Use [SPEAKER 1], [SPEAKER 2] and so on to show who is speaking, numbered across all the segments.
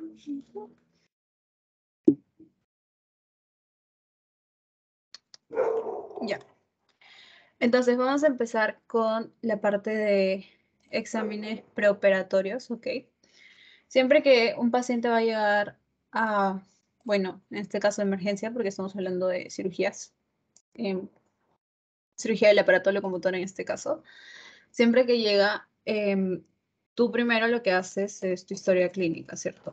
[SPEAKER 1] Ya. Entonces vamos a empezar con la parte de exámenes preoperatorios, ¿ok? Siempre que un paciente va a llegar a, bueno, en este caso de emergencia, porque estamos hablando de cirugías, cirugía del aparato locomotor en este caso, siempre que llega, tú primero lo que haces es tu historia clínica, ¿cierto?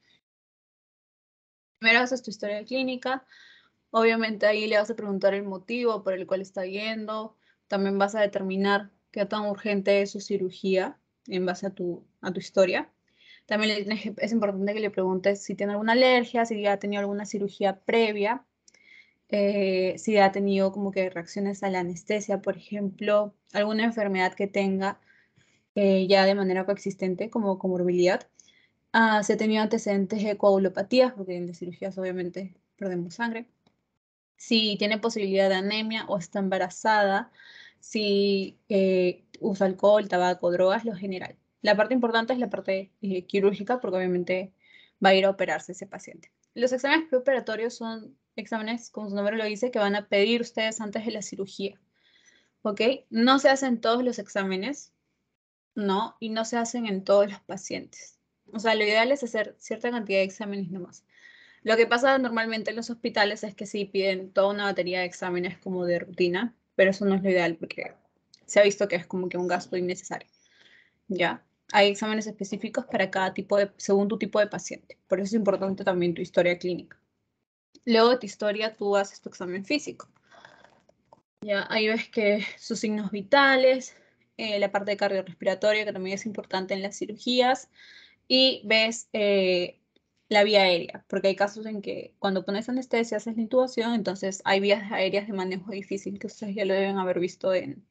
[SPEAKER 1] Primero haces tu historia clínica, obviamente ahí le vas a preguntar el motivo por el cual está yendo, también vas a determinar qué tan urgente es su cirugía en base a tu historia. También es importante que le preguntes si tiene alguna alergia, si ya ha tenido alguna cirugía previa, si ha tenido como que reacciones a la anestesia, por ejemplo, alguna enfermedad que tenga ya de manera coexistente como comorbilidad. Si ha tenido antecedentes de coagulopatías, porque en las cirugías obviamente perdemos sangre. Si tiene posibilidad de anemia o está embarazada, si usa alcohol, tabaco, drogas, lo general. La parte importante es la parte quirúrgica, porque obviamente va a ir a operarse ese paciente. Los exámenes preoperatorios son exámenes, como su nombre lo dice, que van a pedir ustedes antes de la cirugía. ¿Ok? No se hacen todos los exámenes, no, y no se hacen en todos los pacientes. O sea, lo ideal es hacer cierta cantidad de exámenes nomás. Lo que pasa normalmente en los hospitales es que sí piden toda una batería de exámenes como de rutina, pero eso no es lo ideal porque se ha visto que es como que un gasto innecesario. ¿Ya? Hay exámenes específicos para cada tipo de, según tu tipo de paciente. Por eso es importante también tu historia clínica. Luego de tu historia, tú haces tu examen físico. Ya, ahí ves que sus signos vitales, la parte cardiorrespiratoria, que también es importante en las cirugías, y ves la vía aérea, porque hay casos en que cuando pones anestesia, haces la intubación, entonces hay vías aéreas de manejo difícil, que ustedes ya lo deben haber visto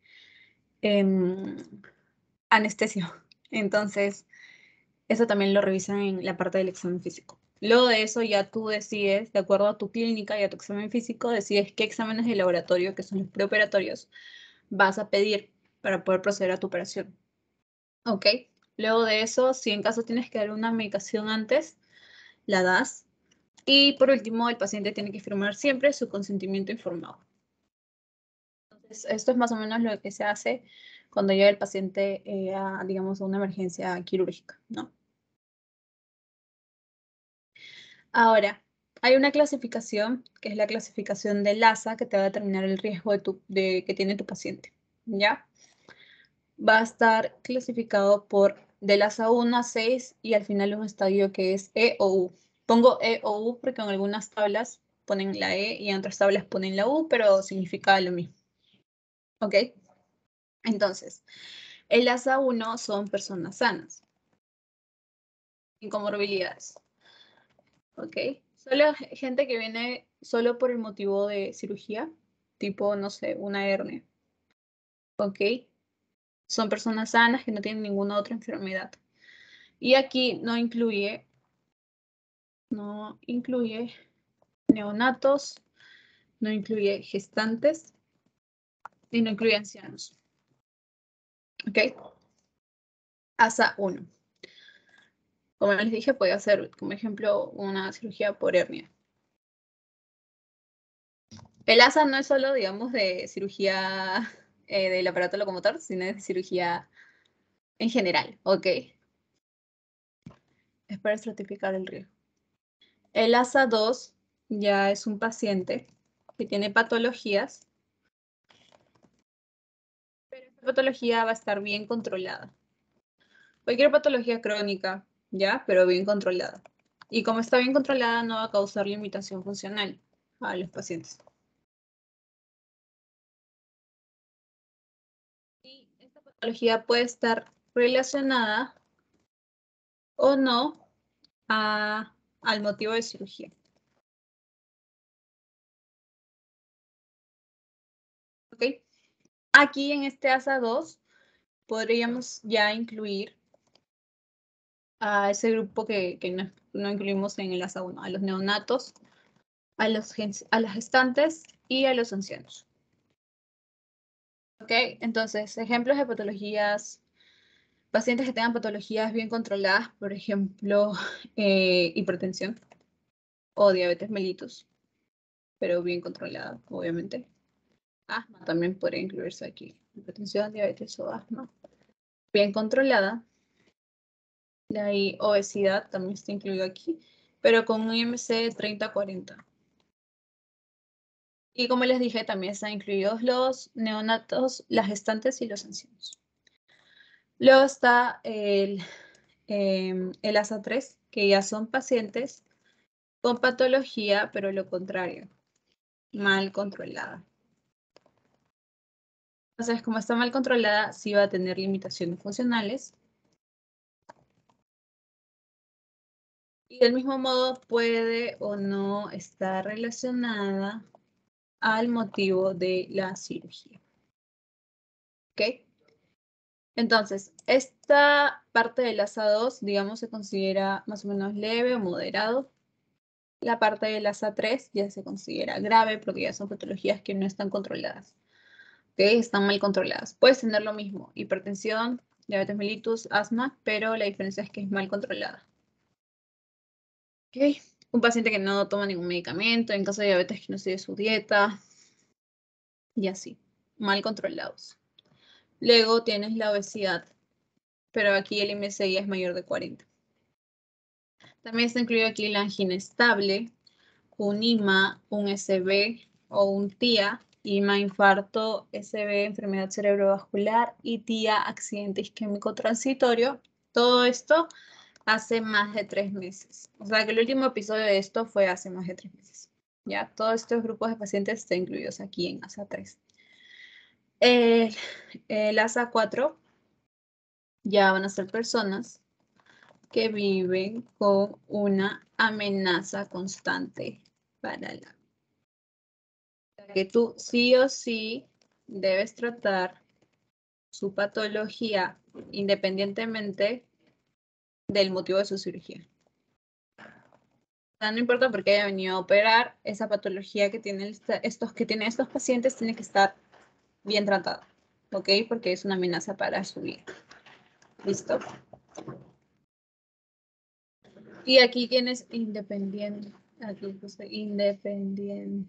[SPEAKER 1] en anestesia. Entonces, eso también lo revisan en la parte del examen físico. Luego de eso ya tú decides, de acuerdo a tu clínica y a tu examen físico, decides qué exámenes de laboratorio, que son los preoperatorios, vas a pedir para poder proceder a tu operación. ¿Ok? Luego de eso, si en caso tienes que dar una medicación antes, la das. Y por último, el paciente tiene que firmar siempre su consentimiento informado. Entonces, esto es más o menos lo que se hace cuando llega el paciente a, digamos, a una emergencia quirúrgica, ¿no? Ahora, hay una clasificación, que es la clasificación de LASA, que te va a determinar el riesgo que tiene tu paciente, ¿ya? Va a estar clasificado por de LASA 1 a 6 y al final un estadio que es E o U. Pongo E o U porque en algunas tablas ponen la E y en otras tablas ponen la U, pero significa lo mismo. ¿Ok? Entonces, el LASA 1 son personas sanas, sin comorbilidades. ¿Ok? Solo gente que viene solo por el motivo de cirugía, tipo, no sé, una hernia. ¿Ok? Son personas sanas que no tienen ninguna otra enfermedad. Y aquí no incluye neonatos, no incluye gestantes y no incluye ancianos. ¿Ok? ASA 1. Como les dije, puede hacer, como ejemplo, una cirugía por hernia. El ASA no es solo, digamos, de cirugía del aparato locomotor, sino de cirugía en general, ¿ok? Es para estratificar el riesgo. El ASA 2 ya es un paciente que tiene patologías, pero esta patología va a estar bien controlada. Cualquier patología crónica, ¿ya? Pero bien controlada. Y como está bien controlada, no va a causar limitación funcional a los pacientes. Y esta patología puede estar relacionada o no al motivo de cirugía. ¿Ok? Aquí en este ASA 2 podríamos ya incluir a ese grupo que no incluimos en el ASA 1, a los neonatos, a las gestantes y a los ancianos. ¿Ok? Entonces, ejemplos de patologías Pacientes que tengan patologías bien controladas, por ejemplo, hipertensión o diabetes mellitus, pero bien controlada, obviamente. Asma también podría incluirse aquí. Hipertensión, diabetes o asma. Bien controlada. La obesidad también está incluido aquí, pero con un IMC de 30-40. Y como les dije, también están incluidos los neonatos, las gestantes y los ancianos. Luego está el ASA3, que ya son pacientes con patología, pero lo contrario, mal controlada. Entonces, como está mal controlada, sí va a tener limitaciones funcionales. Y del mismo modo puede o no estar relacionada al motivo de la cirugía. ¿Ok? Entonces, esta parte del ASA2, digamos, se considera más o menos leve o moderado. La parte del ASA3 ya se considera grave porque ya son patologías que no están controladas. ¿Ok? Están mal controladas. Puedes tener lo mismo, hipertensión, diabetes mellitus, asma, pero la diferencia es que es mal controlada. ¿Ok? Un paciente que no toma ningún medicamento, en caso de diabetes que no sigue su dieta, y así, mal controlados. Luego tienes la obesidad, pero aquí el MSI es mayor de 40. También está incluido aquí la angina estable, un IMA, un SB o un TIA, IMA infarto, SB enfermedad cerebrovascular y TIA accidente isquémico transitorio. Todo esto hace más de 3 meses. O sea que el último episodio de esto fue hace más de 3 meses. Ya, todos estos grupos de pacientes están incluidos aquí en ASA3. El ASA4 ya van a ser personas que viven con una amenaza constante para la vida. Que tú sí o sí debes tratar su patología independientemente del motivo de su cirugía. O sea, no importa por qué haya venido a operar, esa patología que tienen estos pacientes tiene que estar bien tratada, ¿ok? Porque es una amenaza para su vida. ¿Listo? Y aquí tienes independiente. Aquí puse independientemente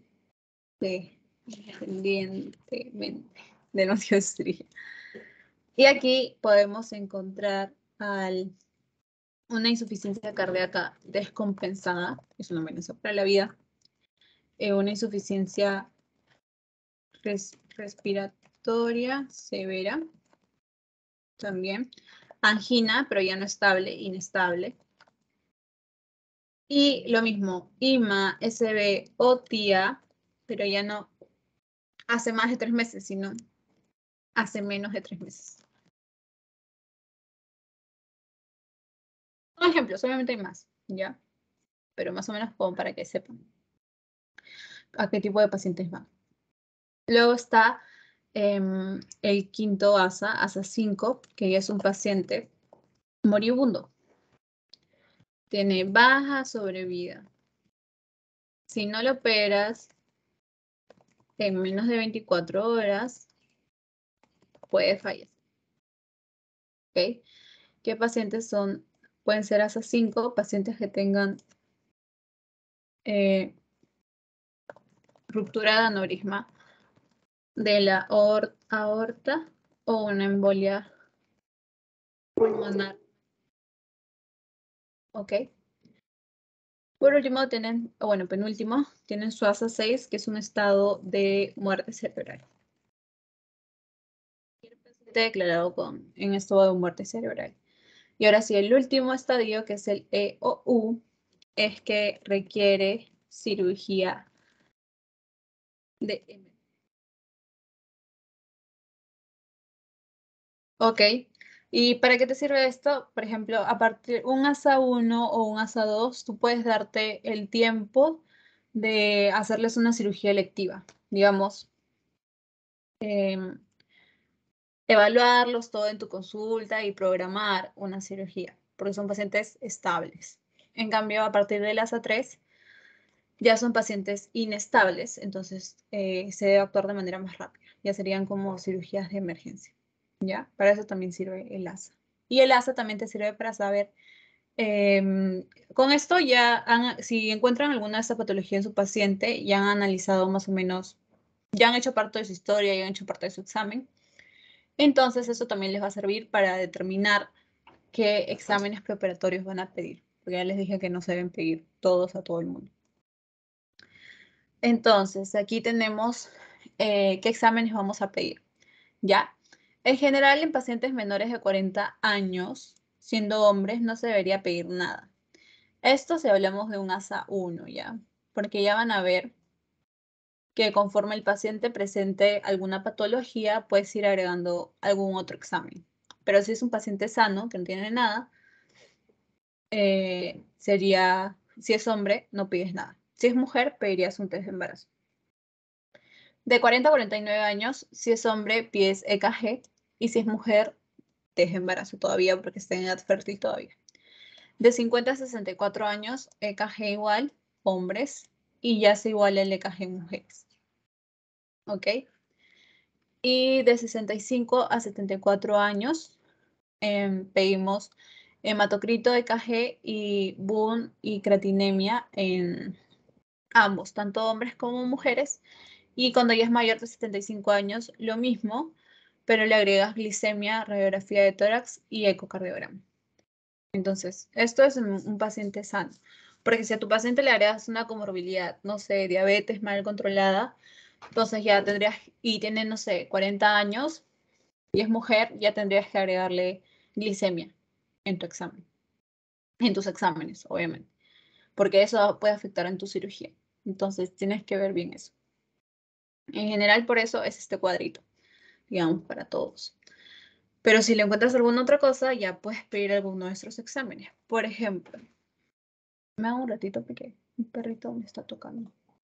[SPEAKER 1] de nuestra cirugía. Y aquí podemos encontrar una insuficiencia cardíaca descompensada, es una amenaza para la vida, una insuficiencia respiratoria severa, también, angina, pero ya no estable, inestable. Y lo mismo, IMA, SB o TIA, pero ya no hace más de 3 meses, sino hace menos de 3 meses. Son ejemplos, obviamente hay más, ¿ya? Pero más o menos como para que sepan a qué tipo de pacientes van. Luego está el quinto ASA 5, que ya es un paciente moribundo. Tiene baja sobrevida. Si no lo operas en menos de 24 horas, puede fallecer. ¿Ok? ¿Qué pacientes son? Pueden ser ASA 5, pacientes que tengan ruptura de aneurisma de la aorta o una embolia pulmonar. ¿Ok? Por último, penúltimo, tienen su ASA 6, que es un estado de muerte cerebral. Declarado en estado de muerte cerebral. Y ahora sí, el último estadio, que es el EOU, es que requiere cirugía de emergencia. Ok. ¿Y para qué te sirve esto? Por ejemplo, a partir de un ASA 1 o un ASA 2, tú puedes darte el tiempo de hacerles una cirugía electiva. Digamos, evaluarlos todo en tu consulta y programar una cirugía, porque son pacientes estables. En cambio, a partir del ASA 3, ya son pacientes inestables, entonces se debe actuar de manera más rápida. Ya serían como cirugías de emergencia, ¿ya? Para eso también sirve el ASA. Y el ASA también te sirve para saber, con esto ya si encuentran alguna de estas patologías en su paciente, ya han analizado más o menos, ya han hecho parte de su historia, ya han hecho parte de su examen. Entonces eso también les va a servir para determinar qué exámenes preoperatorios van a pedir, porque ya les dije que no se deben pedir todos a todo el mundo. Entonces, aquí tenemos qué exámenes vamos a pedir, ¿ya? En general, en pacientes menores de 40 años, siendo hombres, no se debería pedir nada. Esto si hablamos de un ASA 1, ¿ya? Porque ya van a ver que conforme el paciente presente alguna patología, puedes ir agregando algún otro examen. Pero si es un paciente sano, que no tiene nada, sería, si es hombre, no pides nada. Si es mujer, pedirías un test de embarazo. De 40 a 49 años, si es hombre, pides EKG, y si es mujer, test de embarazo todavía, porque está en edad fértil todavía. De 50 a 64 años, EKG igual, hombres, y ya se iguala el EKG en mujeres. ¿Ok? Y de 65 a 74 años, pedimos hematocrito, EKG y BUN y creatinemia en ambos, tanto hombres como mujeres. Y cuando ya es mayor de 75 años, lo mismo, pero le agregas glicemia, radiografía de tórax y ecocardiograma. Entonces, esto es un paciente sano. Porque si a tu paciente le agregas una comorbilidad, no sé, diabetes mal controlada, entonces ya tendrías, y tiene, no sé, 40 años, y es mujer, ya tendrías que agregarle glicemia en tu examen, en tus exámenes, obviamente, porque eso puede afectar en tu cirugía. Entonces, tienes que ver bien eso. En general, por eso es este cuadrito, digamos, para todos. Pero si le encuentras alguna otra cosa, ya puedes pedir alguno de nuestros exámenes. Por ejemplo, me da un ratito porque mi perrito me está tocando.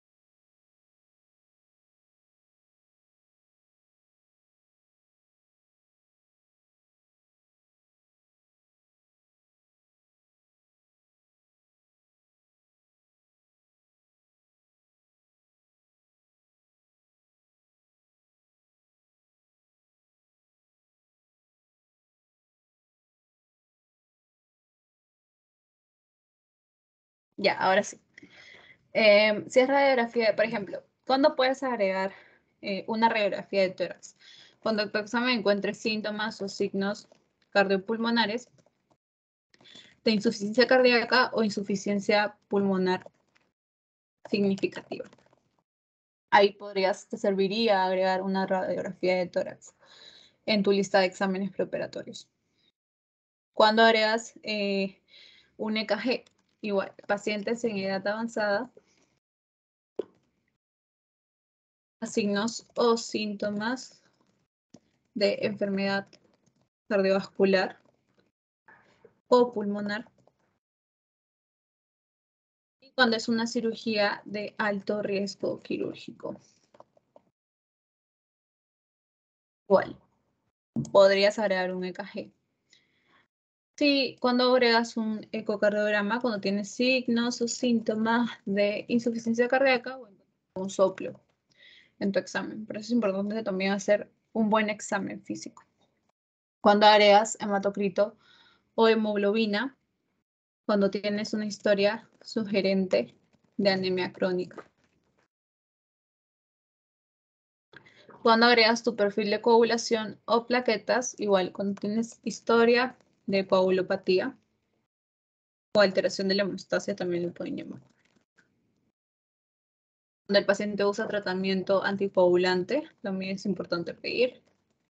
[SPEAKER 1] Ya, ahora sí. Si es radiografía, por ejemplo, ¿cuándo puedes agregar una radiografía de tórax? Cuando tu examen encuentre síntomas o signos cardiopulmonares de insuficiencia cardíaca o insuficiencia pulmonar significativa. Ahí te serviría agregar una radiografía de tórax en tu lista de exámenes preoperatorios. Cuando agregas un EKG, igual, pacientes en edad avanzada, signos o síntomas de enfermedad cardiovascular o pulmonar. Y cuando es una cirugía de alto riesgo quirúrgico. Igual, podrías agregar un EKG. Sí, cuando agregas un ecocardiograma, cuando tienes signos o síntomas de insuficiencia cardíaca o un soplo en tu examen. Por eso es importante también hacer un buen examen físico. Cuando agregas hematocrito o hemoglobina, cuando tienes una historia sugerente de anemia crónica. Cuando agregas tu perfil de coagulación o plaquetas, igual cuando tienes historia de coagulopatía o alteración de la hemostasia también lo pueden llamar. Cuando el paciente usa tratamiento anticoagulante, también es importante pedir.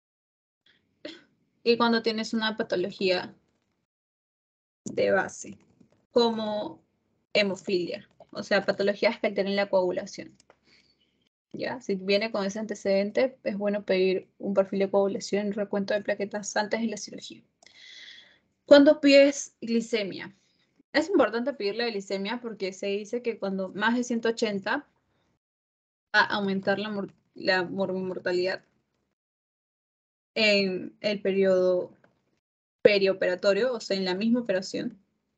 [SPEAKER 1] Y cuando tienes una patología de base, como hemofilia, o sea, patologías que alteren la coagulación. ¿Ya? Si viene con ese antecedente, es bueno pedir un perfil de coagulación y recuento de plaquetas antes de la cirugía. Cuando pides glicemia, es importante pedir la glicemia porque se dice que cuando más de 180 va a aumentar la morbimortalidad en el periodo perioperatorio, o sea, en la misma operación,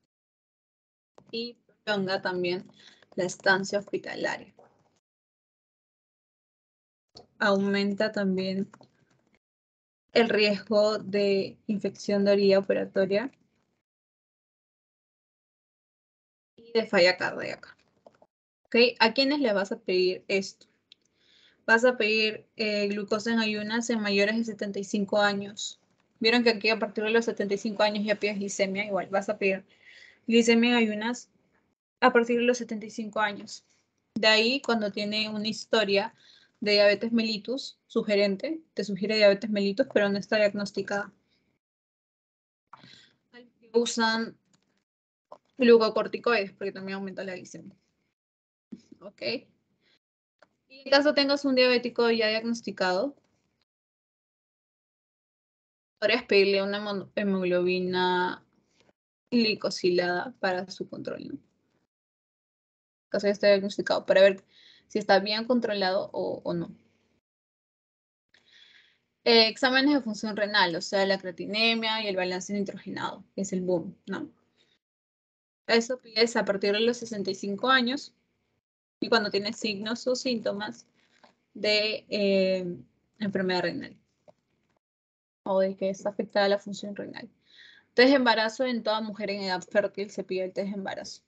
[SPEAKER 1] y prolonga también la estancia hospitalaria. Aumenta también el riesgo de infección de orilla operatoria y de falla cardíaca. ¿Ok? ¿A quiénes le vas a pedir esto? Vas a pedir glucosa en ayunas en mayores de 75 años. Vieron que aquí a partir de los 75 años ya pides glicemia, igual vas a pedir glicemia en ayunas a partir de los 75 años. De ahí, cuando tiene una historia de diabetes mellitus sugerente, te sugiere diabetes mellitus, pero no está diagnosticada. Usan glucocorticoides porque también aumenta la glicemia. ¿Ok? Y en caso tengas un diabético ya diagnosticado, podrías pedirle una hemoglobina glicosilada para su control, ¿no? En caso ya esté diagnosticado, para ver si está bien controlado o no. Exámenes de función renal, o sea, la creatinemia y el balance nitrogenado, que es el BUN, ¿no? Eso pides a partir de los 65 años y cuando tienes signos o síntomas de enfermedad renal o de que está afectada la función renal. Test de embarazo en toda mujer en edad fértil se pide el test de embarazo.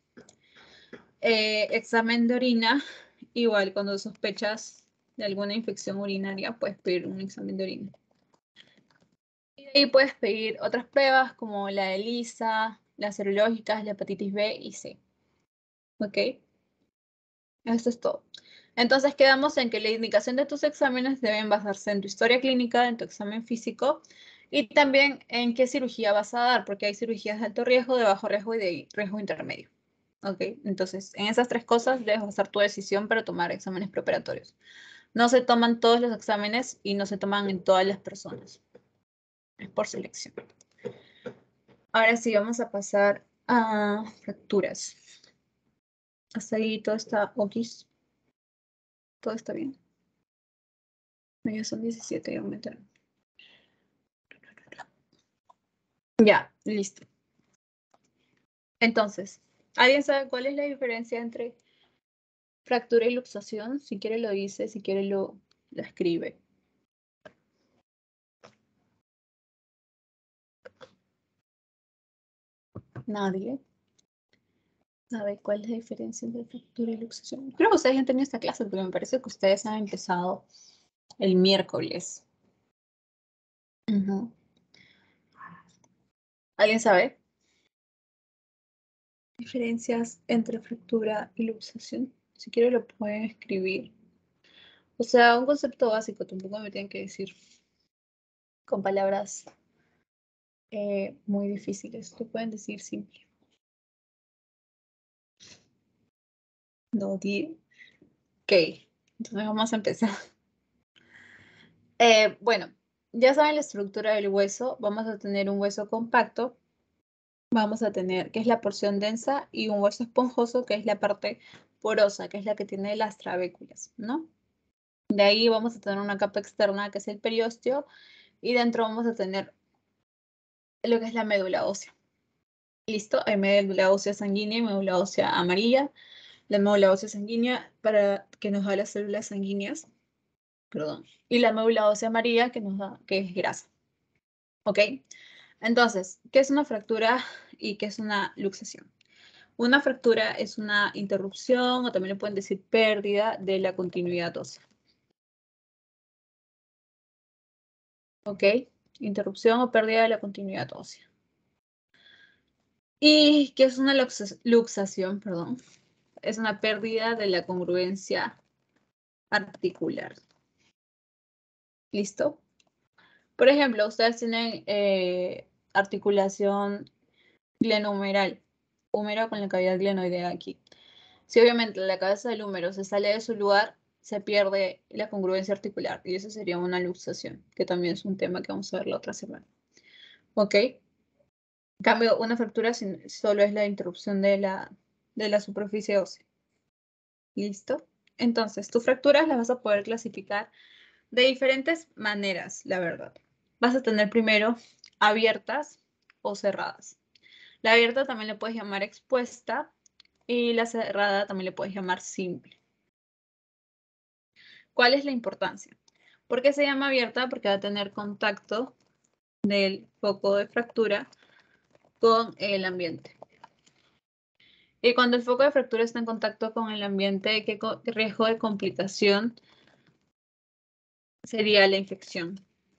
[SPEAKER 1] Examen de orina, igual cuando sospechas de alguna infección urinaria, puedes pedir un examen de orina. Y de ahí puedes pedir otras pruebas como la ELISA, las serológicas, la hepatitis B y C. ¿Ok? Esto es todo. Entonces quedamos en que la indicación de tus exámenes deben basarse en tu historia clínica, en tu examen físico y también en qué cirugía vas a dar, porque hay cirugías de alto riesgo, de bajo riesgo y de riesgo intermedio. ¿Ok? Entonces, en esas tres cosas debes basar tu decisión para tomar exámenes preoperatorios. No se toman todos los exámenes y no se toman en todas las personas. Es por selección. Ahora sí, vamos a pasar a fracturas. Hasta ahí todo está ok. Todo está bien. Ya son 17 y aumentaron. Ya, listo. Entonces, ¿alguien sabe cuál es la diferencia entre fractura y luxación? Si quiere lo dice, si quiere lo escribe. Nadie sabe cuál es la diferencia entre fractura y luxación. Creo que ustedes ya han tenido esta clase, porque me parece que ustedes han empezado el miércoles. ¿Alguien sabe? Diferencias entre fractura y luxación. Si quiere lo pueden escribir. O sea, un concepto básico, tampoco me tienen que decir con palabras muy difíciles. Lo pueden decir simple. No, ok, entonces vamos a empezar. Bueno, ya saben la estructura del hueso. Vamos a tener un hueso compacto. Vamos a tener, que es la porción densa, y un hueso esponjoso, que es la parte porosa, que es la que tiene las trabéculas, ¿no? De ahí vamos a tener una capa externa, que es el periósteo, y dentro vamos a tener lo que es la médula ósea. ¿Listo? Hay médula ósea sanguínea y médula ósea amarilla. La médula ósea sanguínea para que nos da las células sanguíneas, perdón, y la médula ósea amarilla que nos da, que es grasa. ¿Ok? Entonces, ¿qué es una fractura y qué es una luxación? Una fractura es una interrupción o también le pueden decir pérdida de la continuidad ósea. ¿Ok? Interrupción o pérdida de la continuidad ósea. ¿Y qué es una luxación? Perdón. Es una pérdida de la congruencia articular. ¿Listo? Por ejemplo, ustedes tienen articulación glenohumeral, húmero con la cavidad glenoidea aquí. Si obviamente la cabeza del húmero se sale de su lugar, se pierde la congruencia articular y eso sería una luxación, que también es un tema que vamos a ver la otra semana. ¿Ok? En cambio, una fractura solo es la interrupción de la superficie ósea. ¿Listo? Entonces, tus fracturas las vas a poder clasificar de diferentes maneras, la verdad. Vas a tener primero abiertas o cerradas. La abierta también le puedes llamar expuesta y la cerrada también le puedes llamar simple. ¿Cuál es la importancia? ¿Por qué se llama abierta? Porque va a tener contacto del foco de fractura con el ambiente. Y cuando el foco de fractura está en contacto con el ambiente, ¿qué riesgo de complicación sería la infección?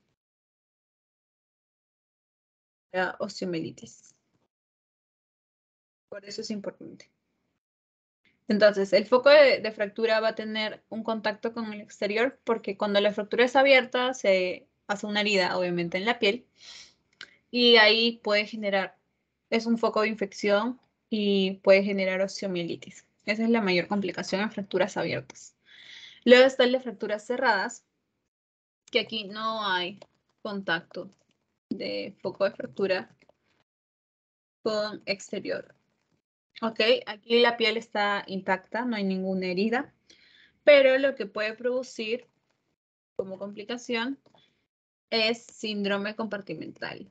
[SPEAKER 1] La osteomielitis. Por eso es importante. Entonces, el foco de fractura va a tener un contacto con el exterior porque cuando la fractura es abierta se hace una herida, obviamente, en la piel y ahí puede generar, es un foco de infección y puede generar osteomielitis. Esa es la mayor complicación en fracturas abiertas. Luego están las fracturas cerradas, que aquí no hay contacto de foco de fractura con exterior. Ok, aquí la piel está intacta, no hay ninguna herida, pero lo que puede producir como complicación es síndrome compartimental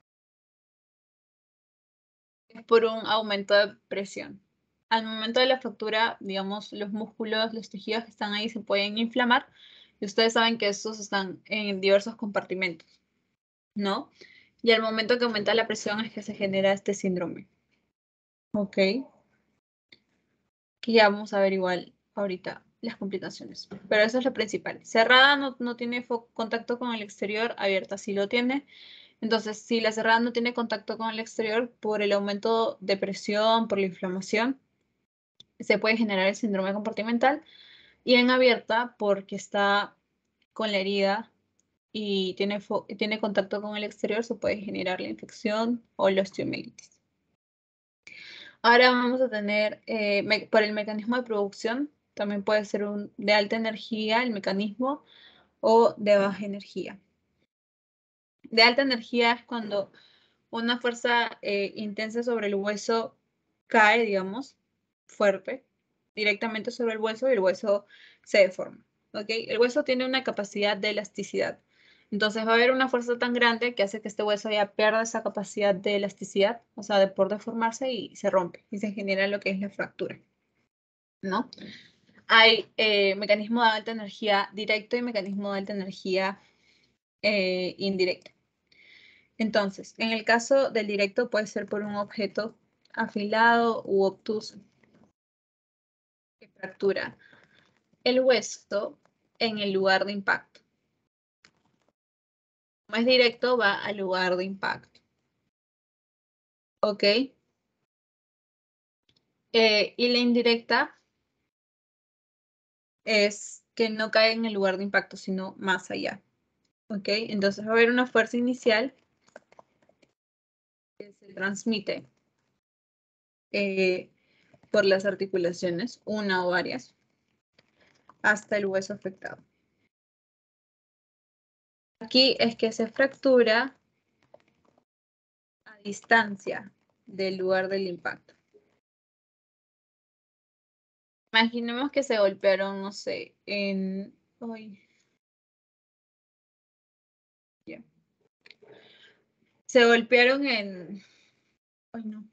[SPEAKER 1] por un aumento de presión. Al momento de la fractura, digamos, los músculos, los tejidos que están ahí se pueden inflamar y ustedes saben que estos están en diversos compartimentos, ¿no? Y al momento que aumenta la presión es que se genera este síndrome. Ok. Que ya vamos a ver igual ahorita las complicaciones. Pero eso es lo principal. Cerrada no tiene contacto con el exterior, abierta sí lo tiene. Entonces, si la cerrada no tiene contacto con el exterior por el aumento de presión, por la inflamación, se puede generar el síndrome compartimental. Y en abierta, porque está con la herida y tiene contacto con el exterior, se puede generar la infección o la osteomielitis. Ahora vamos a tener, por el mecanismo de producción, también puede ser de alta energía el mecanismo o de baja energía. De alta energía es cuando una fuerza intensa sobre el hueso cae, digamos, fuerte, directamente sobre el hueso y el hueso se deforma. ¿Ok? El hueso tiene una capacidad de elasticidad. Entonces va a haber una fuerza tan grande que hace que este hueso ya pierda esa capacidad de elasticidad, o sea, de por deformarse y se rompe y se genera lo que es la fractura, ¿no? Hay mecanismo de alta energía directo y mecanismo de alta energía indirecto. Entonces, en el caso del directo puede ser por un objeto afilado u obtuso que fractura el hueso en el lugar de impacto. Como es directo, va al lugar de impacto. ¿Ok? Y la indirecta es que no cae en el lugar de impacto, sino más allá. ¿Ok? Entonces va a haber una fuerza inicial que se transmite por las articulaciones, una o varias, hasta el hueso afectado. Aquí es que se fractura a distancia del lugar del impacto. Imaginemos que se golpearon, no sé, en... Ay, ya. Se golpearon en... Ay, no.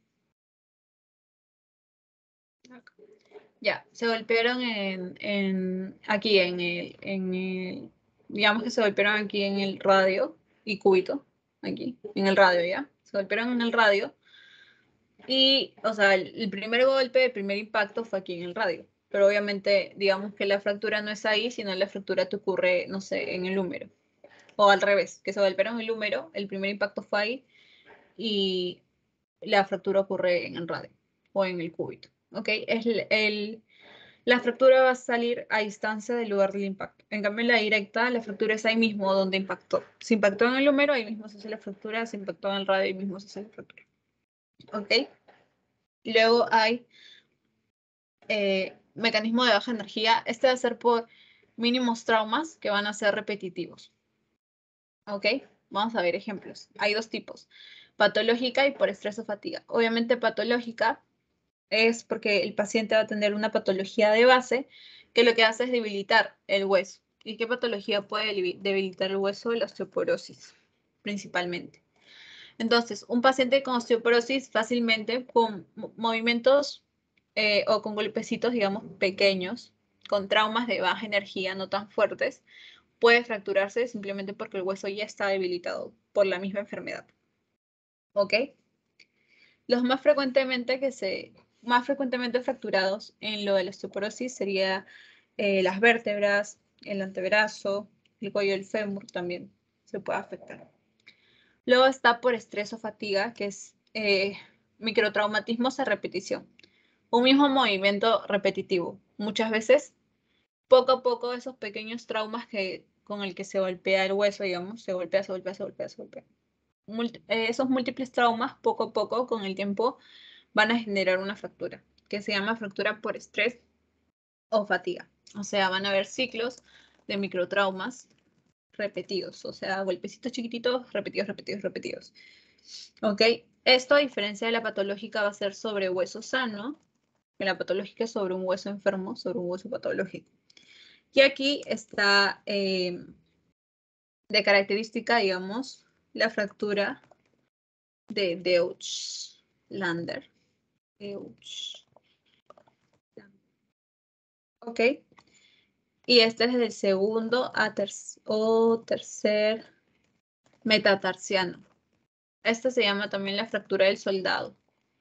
[SPEAKER 1] Acá. Ya, se golpearon aquí digamos que se golpearon aquí en el radio y cúbito, aquí, en el radio, ¿ya? Se golpearon en el radio y, o sea, el primer golpe, el primer impacto fue aquí en el radio, pero obviamente, digamos que la fractura no es ahí, sino la fractura te ocurre, no sé, en el húmero, o al revés, que se golpearon en el húmero, el primer impacto fue ahí y la fractura ocurre en el radio o en el cúbito, ¿ok? La fractura va a salir a distancia del lugar del impacto. En cambio, en la directa, la fractura es ahí mismo donde impactó. Se impactó en el húmero, ahí mismo se hace la fractura. Se impactó en el radio, ahí mismo se hace la fractura. ¿Ok? Luego hay mecanismo de baja energía. Este va a ser por mínimos traumas que van a ser repetitivos. ¿Ok? Vamos a ver ejemplos. Hay dos tipos. Patológica y por estrés o fatiga. Obviamente patológica es porque el paciente va a tener una patología de base que lo que hace es debilitar el hueso. ¿Y qué patología puede debilitar el hueso? La osteoporosis, principalmente. Entonces, un paciente con osteoporosis fácilmente con movimientos o con golpecitos, digamos, pequeños, con traumas de baja energía, no tan fuertes, puede fracturarse simplemente porque el hueso ya está debilitado por la misma enfermedad. ¿Ok? Los más frecuentemente fracturados en lo de la osteoporosis sería las vértebras, el antebrazo, el cuello del fémur también se puede afectar. Luego está por estrés o fatiga, que es microtraumatismos a repetición. Un mismo movimiento repetitivo. Muchas veces, poco a poco, esos pequeños traumas con el que se golpea el hueso, digamos, se golpea. Esos múltiples traumas, poco a poco, con el tiempo, van a generar una fractura, que se llama fractura por estrés o fatiga. O sea, van a haber ciclos de microtraumas repetidos, o sea, golpecitos chiquititos, repetidos. ¿Ok? Esto, a diferencia de la patológica, va a ser sobre hueso sano, que la patológica es sobre un hueso enfermo, sobre un hueso patológico. Y aquí está de característica, digamos, la fractura de Deutsch-Lander. ¿Ok? Y este es del segundo o tercer metatarsiano. Esta se llama también la fractura del soldado.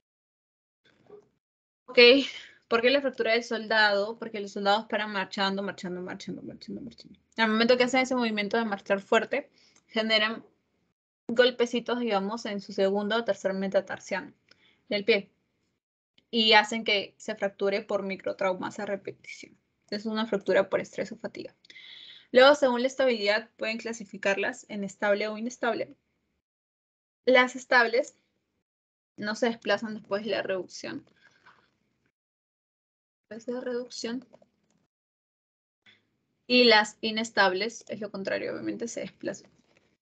[SPEAKER 1] ¿Ok? ¿Por qué la fractura del soldado? Porque los soldados paran marchando. Al momento que hacen ese movimiento de marchar fuerte, generan golpecitos, digamos, en su segundo o tercer metatarsiano del pie. Y hacen que se fracture por microtraumas a repetición. Es una fractura por estrés o fatiga. Luego, según la estabilidad, pueden clasificarlas en estable o inestable. Las estables no se desplazan después de la reducción. Y las inestables es lo contrario, obviamente se desplazan.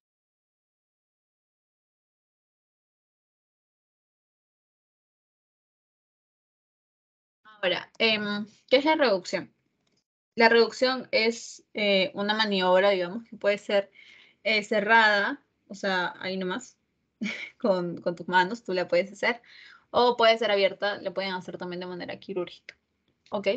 [SPEAKER 1] Ahora, ¿qué es la reducción? La reducción es una maniobra, digamos, que puede ser cerrada, o sea, ahí nomás, con tus manos, tú la puedes hacer, o puede ser abierta, la pueden hacer también de manera quirúrgica, ¿ok?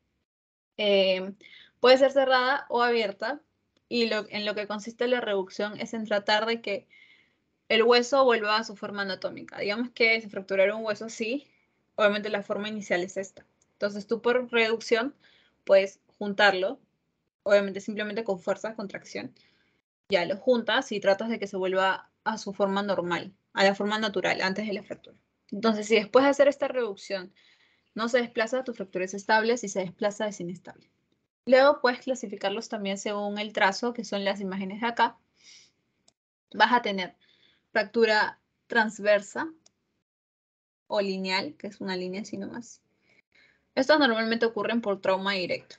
[SPEAKER 1] Puede ser cerrada o abierta, y en lo que consiste la reducción es en tratar de que el hueso vuelva a su forma anatómica. Digamos que se fracturara un hueso así, obviamente la forma inicial es esta. Entonces tú por reducción puedes juntarlo, obviamente simplemente con fuerza, contracción. Ya lo juntas y tratas de que se vuelva a su forma normal, a la forma natural, antes de la fractura. Entonces, si después de hacer esta reducción no se desplaza, tu fractura es estable, si se desplaza es inestable. Luego puedes clasificarlos también según el trazo, que son las imágenes de acá. Vas a tener fractura transversa o lineal, que es una línea así nomás. Estos normalmente ocurren por trauma directo.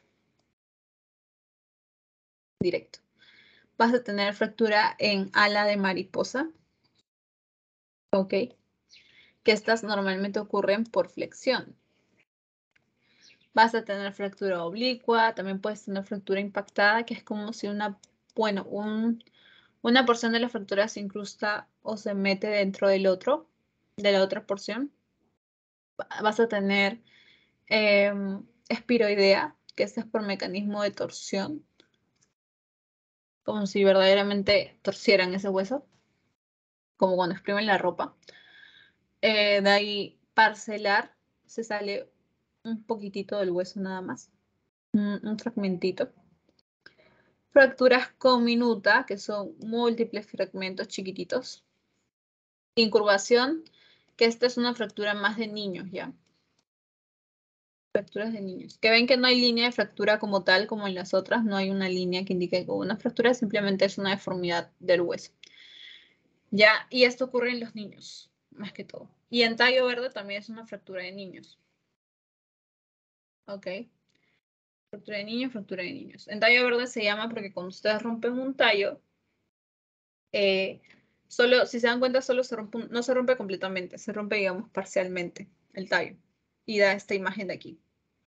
[SPEAKER 1] Vas a tener fractura en ala de mariposa. Ok. Que estas normalmente ocurren por flexión. Vas a tener fractura oblicua, también puedes tener fractura impactada, que es como si una porción de la fractura se incrusta o se mete dentro de la otra porción. Vas a tener espiroidea, que este es por mecanismo de torsión, como si verdaderamente torcieran ese hueso, como cuando exprimen la ropa. De ahí parcelar, se sale un poquitito del hueso nada más, un fragmentito. Fracturas comminuta, que son múltiples fragmentos chiquititos. Incurvación, que esta es una fractura más de niños, ¿ya? Fracturas de niños. Que ven que no hay línea de fractura como tal, como en las otras, no hay una línea que indique que una fractura, simplemente es una deformidad del hueso. ¿Ya? Y esto ocurre en los niños, más que todo. Y en tallo verde también es una fractura de niños. ¿Ok? Fractura de niños, fractura de niños. En tallo verde se llama porque cuando ustedes rompen un tallo, solo, si se dan cuenta, solo se rompe, no se rompe completamente, se rompe, digamos, parcialmente el tallo. Y da esta imagen de aquí.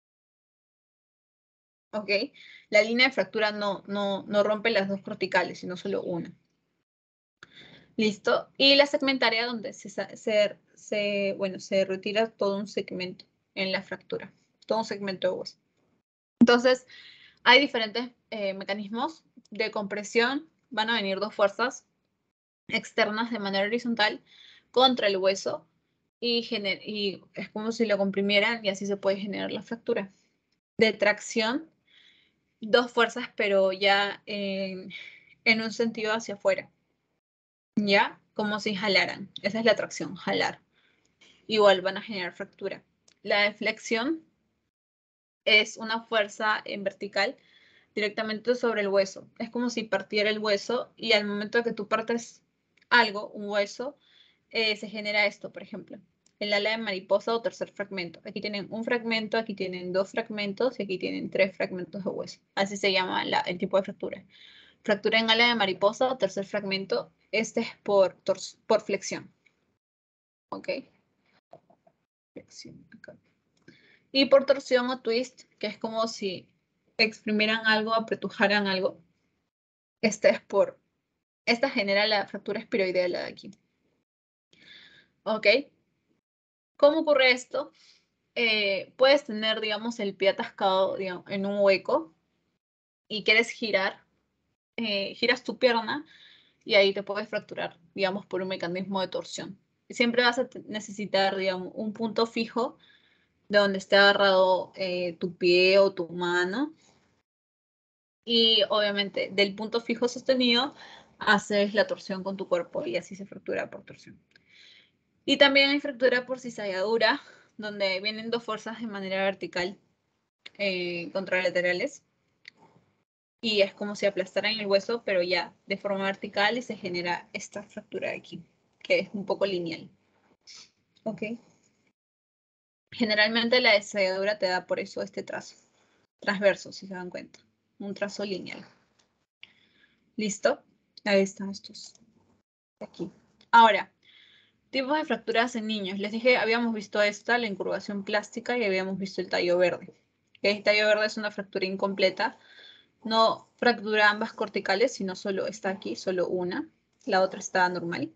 [SPEAKER 1] ¿Ok? La línea de fractura no rompe las dos corticales, sino solo una. ¿Listo? Y la segmentaria donde se retira todo un segmento en la fractura, todo un segmento de hueso. Entonces, hay diferentes mecanismos de compresión van a venir dos fuerzas externas de manera horizontal contra el hueso y es como si lo comprimieran y así se puede generar la fractura. De tracción, dos fuerzas, pero ya en un sentido hacia afuera. ¿Ya? Como si jalaran. Esa es la tracción, jalar. Igual van a generar fractura. La deflexión es una fuerza en vertical directamente sobre el hueso. Es como si partiera el hueso y al momento de que tú partes algo, un hueso, se genera esto, por ejemplo. El ala de mariposa o tercer fragmento. Aquí tienen un fragmento, aquí tienen dos fragmentos y aquí tienen tres fragmentos de hueso. Así se llama el tipo de fractura. Fractura en ala de mariposa o tercer fragmento. Este es por flexión. ¿Ok? Flexión acá. Y por torsión o twist, que es como si exprimieran algo, apretujaran algo. Esta genera la fractura espiroidea de aquí. ¿Ok? ¿Cómo ocurre esto? Puedes tener, digamos, el pie atascado, digamos, en un hueco y quieres girar, giras tu pierna y ahí te puedes fracturar, digamos, por un mecanismo de torsión. Siempre vas a necesitar, digamos, un punto fijo de donde esté agarrado tu pie o tu mano. Y obviamente del punto fijo sostenido haces la torsión con tu cuerpo y así se fractura por torsión. Y también hay fractura por cizalladura, donde vienen dos fuerzas de manera vertical contralaterales. Y es como si aplastaran el hueso, pero ya de forma vertical y se genera esta fractura de aquí, que es un poco lineal. ¿Ok? Generalmente la cizalladura te da por eso este trazo, transverso, si se dan cuenta. Un trazo lineal. ¿Listo? Ahí están estos. Aquí. Ahora, tipos de fracturas en niños. Les dije, habíamos visto esta, la incurvación plástica, y habíamos visto el tallo verde. El tallo verde es una fractura incompleta. No fractura ambas corticales, sino solo está aquí, solo una. La otra está normal.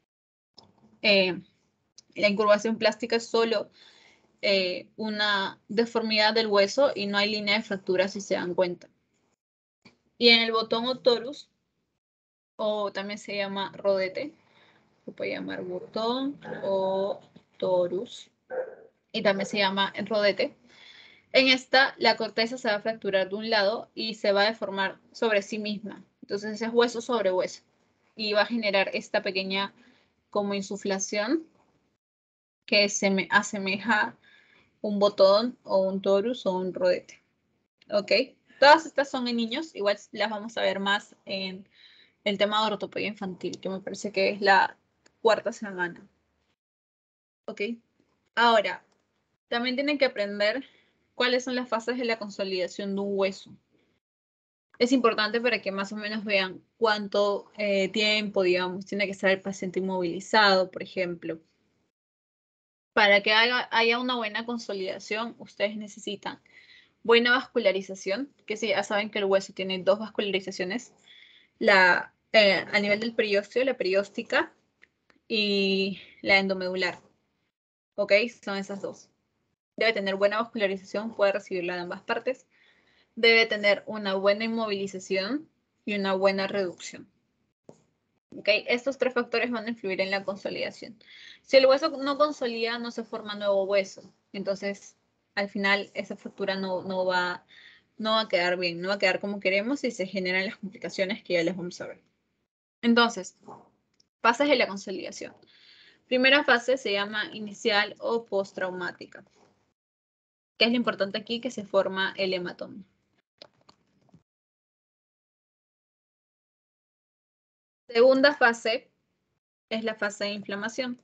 [SPEAKER 1] La incurvación plástica es solo una deformidad del hueso y no hay línea de fractura si se dan cuenta. Y en el botón o torus, o también se llama rodete, se puede llamar botón o torus, y también se llama rodete. En esta, la corteza se va a fracturar de un lado y se va a deformar sobre sí misma. Entonces es hueso sobre hueso. Y va a generar esta pequeña como insuflación que se me asemeja un botón o un torus o un rodete. ¿Ok? Todas estas son en niños. Igual las vamos a ver más en el tema de ortopedia infantil, que me parece que es la cuarta semana. ¿Ok? Ahora, también tienen que aprender cuáles son las fases de la consolidación de un hueso. Es importante para que más o menos vean cuánto tiempo, digamos, tiene que estar el paciente inmovilizado, por ejemplo. Para que haya una buena consolidación, ustedes necesitan buena vascularización, que sí, ya saben que el hueso tiene dos vascularizaciones, a nivel del periósteo, la perióstica y la endomedular. ¿Ok? Son esas dos. Debe tener buena vascularización, puede recibirla de ambas partes. Debe tener una buena inmovilización y una buena reducción. ¿Okay? Estos tres factores van a influir en la consolidación. Si el hueso no consolida, no se forma nuevo hueso. Entonces, al final, esa fractura no va a quedar bien, no va a quedar como queremos y se generan las complicaciones que ya les vamos a ver. Entonces, fases de la consolidación. Primera fase se llama inicial o postraumática. ¿Qué es lo importante aquí? Que se forma el hematoma. Segunda fase es la fase de inflamación.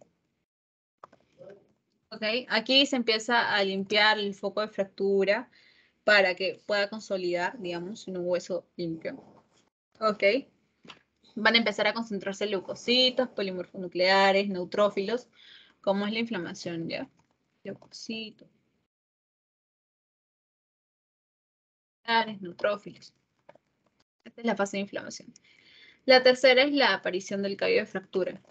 [SPEAKER 1] ¿Ok? Aquí se empieza a limpiar el foco de fractura para que pueda consolidar, digamos, en un hueso limpio. ¿Ok? Van a empezar a concentrarse leucocitos, polimorfonucleares, neutrófilos, como es la inflamación, ¿ya? Leucocitos, neutrófilos. Esta es la fase de inflamación. La tercera es la aparición del callo de fractura.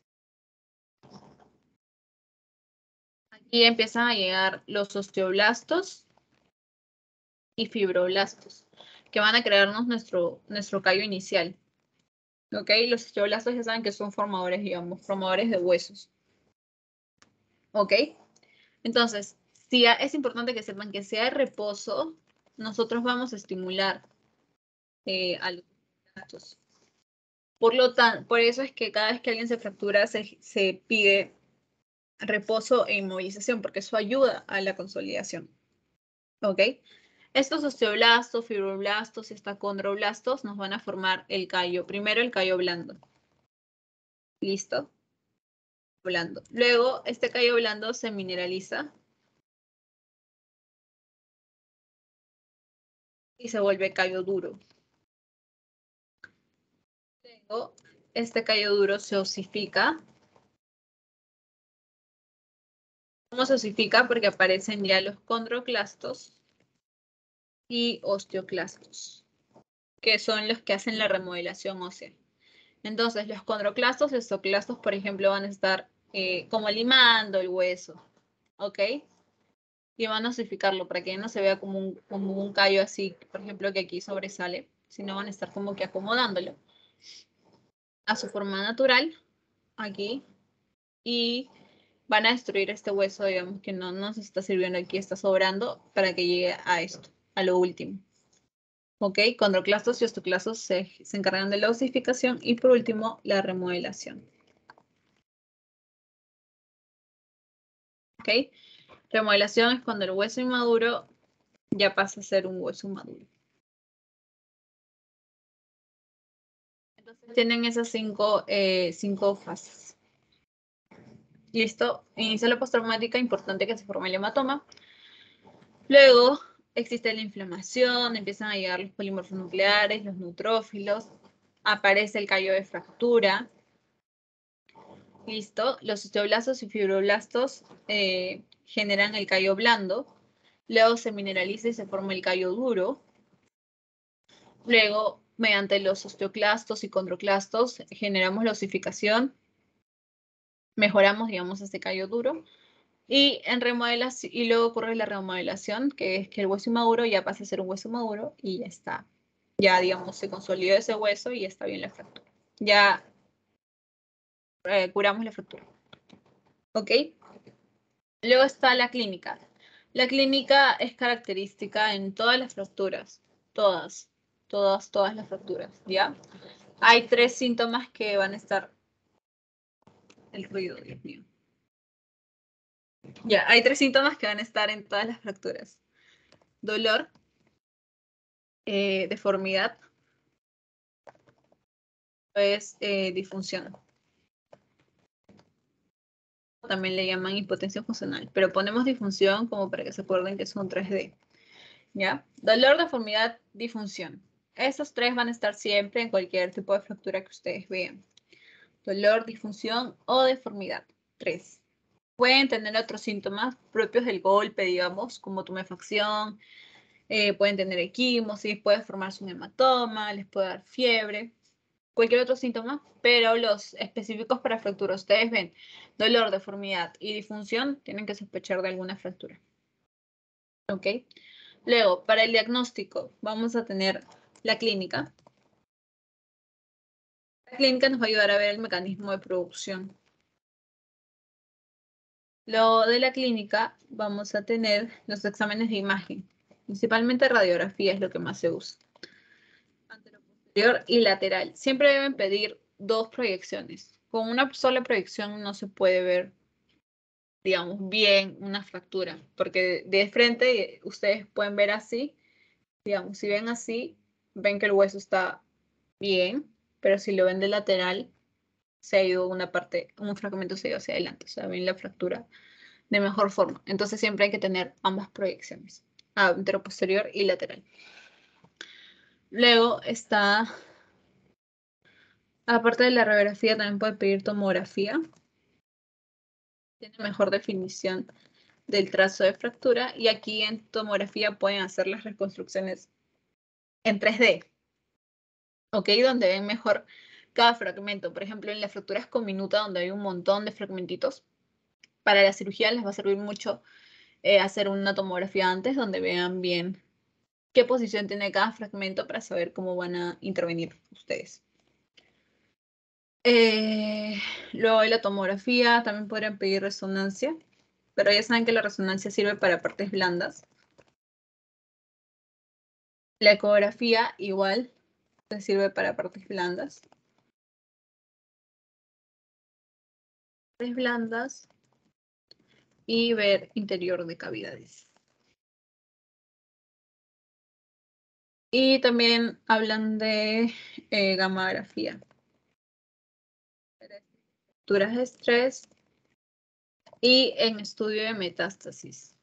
[SPEAKER 1] Aquí empiezan a llegar los osteoblastos y fibroblastos, que van a crearnos nuestro callo inicial. ¿Ok? Los osteoblastos ya saben que son formadores, digamos, formadores de huesos. ¿Ok? Entonces, sí, es importante que sepan que si hay reposo, nosotros vamos a estimular a los osteoblastos. Por eso es que cada vez que alguien se fractura, se pide reposo e inmovilización, porque eso ayuda a la consolidación. ¿Ok? Estos osteoblastos, fibroblastos y hasta condroblastos nos van a formar el callo. Primero el callo blando. ¿Listo? Blando. Luego, este callo blando se mineraliza y se vuelve callo duro. Luego, este callo duro se osifica. ¿Cómo se osifica? Porque aparecen ya los condroclastos y osteoclastos, que son los que hacen la remodelación ósea. Entonces, los condroclastos y osteoclastos, por ejemplo, van a estar como limando el hueso, ¿ok? Y van a osificarlo para que no se vea como un callo así, por ejemplo, que aquí sobresale, sino van a estar como que acomodándolo a su forma natural, aquí, y van a destruir este hueso, digamos, que no nos está sirviendo aquí, está sobrando, para que llegue a esto, a lo último. ¿Ok? Condroclastos y osteoclastos se encargan de la osificación y por último, la remodelación. ¿Ok? Remodelación es cuando el hueso inmaduro ya pasa a ser un hueso maduro. Entonces tienen esas cinco fases. Listo. Inicia la postraumática, importante que se forme el hematoma. Luego existe la inflamación, empiezan a llegar los polímeros nucleares, los neutrófilos, aparece el callo de fractura. Listo. Los osteoblastos y fibroblastos generan el callo blando. Luego se mineraliza y se forma el callo duro. Luego, mediante los osteoclastos y condroclastos, generamos la osificación, mejoramos, digamos, este callo duro. Y luego ocurre la remodelación, que es que el hueso inmaduro ya pasa a ser un hueso maduro y ya está. Ya, digamos, se consolidó ese hueso y está bien la fractura. Ya curamos la fractura. ¿Ok? Luego está la clínica. La clínica es característica en todas las fracturas. Todas las fracturas, ¿ya? Hay 3 síntomas que van a estar... El ruido, Dios mío. Ya, hay 3 síntomas que van a estar en todas las fracturas. Dolor, deformidad, pues disfunción. También le llaman impotencia funcional, pero ponemos disfunción como para que se acuerden que son 3D. ¿Ya? Dolor, deformidad, disfunción. Esos 3 van a estar siempre en cualquier tipo de fractura que ustedes vean. Dolor, disfunción o deformidad. 3. Pueden tener otros síntomas propios del golpe, digamos, como tumefacción, pueden tener equimosis, puede formarse un hematoma, les puede dar fiebre, cualquier otro síntoma, pero los específicos para fractura, ustedes ven dolor, deformidad y disfunción, tienen que sospechar de alguna fractura. ¿Ok? Luego, para el diagnóstico, vamos a tener la clínica. La clínica nos va a ayudar a ver el mecanismo de producción. Luego de la clínica, vamos a tener los exámenes de imagen. Principalmente radiografía es lo que más se usa. Anteroposterior y lateral. Siempre deben pedir 2 proyecciones. Con una sola proyección no se puede ver, digamos, bien una fractura, porque de frente ustedes pueden ver así, digamos, si ven así, ven que el hueso está bien, pero si lo ven de lateral, se ha ido una parte, un fragmento se ha ido hacia adelante, o sea, ven la fractura de mejor forma. Entonces siempre hay que tener ambas proyecciones, anteroposterior y lateral. Luego está, aparte de la radiografía, también puede pedir tomografía. Tiene mejor definición del trazo de fractura y aquí en tomografía pueden hacer las reconstrucciones en 3D, ¿ok? Donde ven mejor cada fragmento. Por ejemplo, en las fracturas comminuta, donde hay un montón de fragmentitos, para la cirugía les va a servir mucho hacer una tomografía antes, donde vean bien qué posición tiene cada fragmento para saber cómo van a intervenir ustedes. Luego hay la tomografía, también podrían pedir resonancia, pero ya saben que la resonancia sirve para partes blandas. La ecografía igual sirve para partes blandas. Partes blandas y ver interior de cavidades. Y también hablan de gammagrafía. Fracturas de estrés y en estudio de metástasis.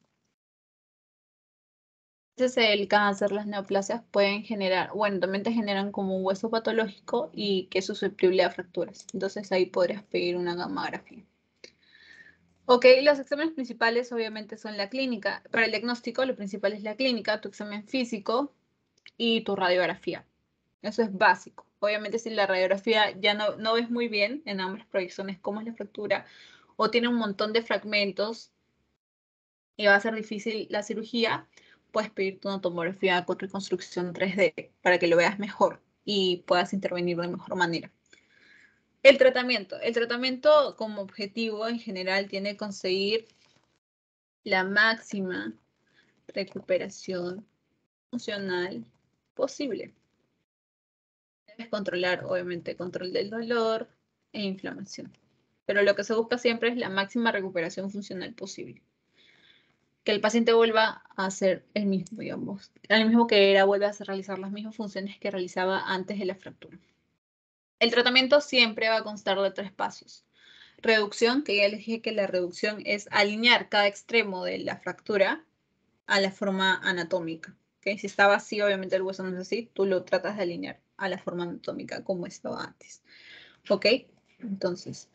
[SPEAKER 1] Entonces el cáncer, las neoplasias pueden generar, bueno, también te generan como un hueso patológico y que es susceptible a fracturas. Entonces ahí podrías pedir una gammagrafía. Ok, los exámenes principales obviamente son la clínica. Para el diagnóstico lo principal es la clínica, tu examen físico y tu radiografía. Eso es básico. Obviamente si la radiografía ya no ves muy bien en ambas proyecciones cómo es la fractura o tiene un montón de fragmentos y va a ser difícil la cirugía, puedes pedirte una tomografía con reconstrucción 3D para que lo veas mejor y puedas intervenir de mejor manera. El tratamiento como objetivo en general tiene que conseguir la máxima recuperación funcional posible. Debes controlar, obviamente, control del dolor e inflamación. Pero lo que se busca siempre es la máxima recuperación funcional posible. Que el paciente vuelva a ser el mismo, digamos. El mismo que era, vuelva a realizar las mismas funciones que realizaba antes de la fractura. El tratamiento siempre va a constar de 3 pasos. Reducción, que ya les dije que la reducción es alinear cada extremo de la fractura a la forma anatómica. ¿Okay? Si está vacío, obviamente el hueso no es así, tú lo tratas de alinear a la forma anatómica como estaba antes. ¿Ok? Entonces,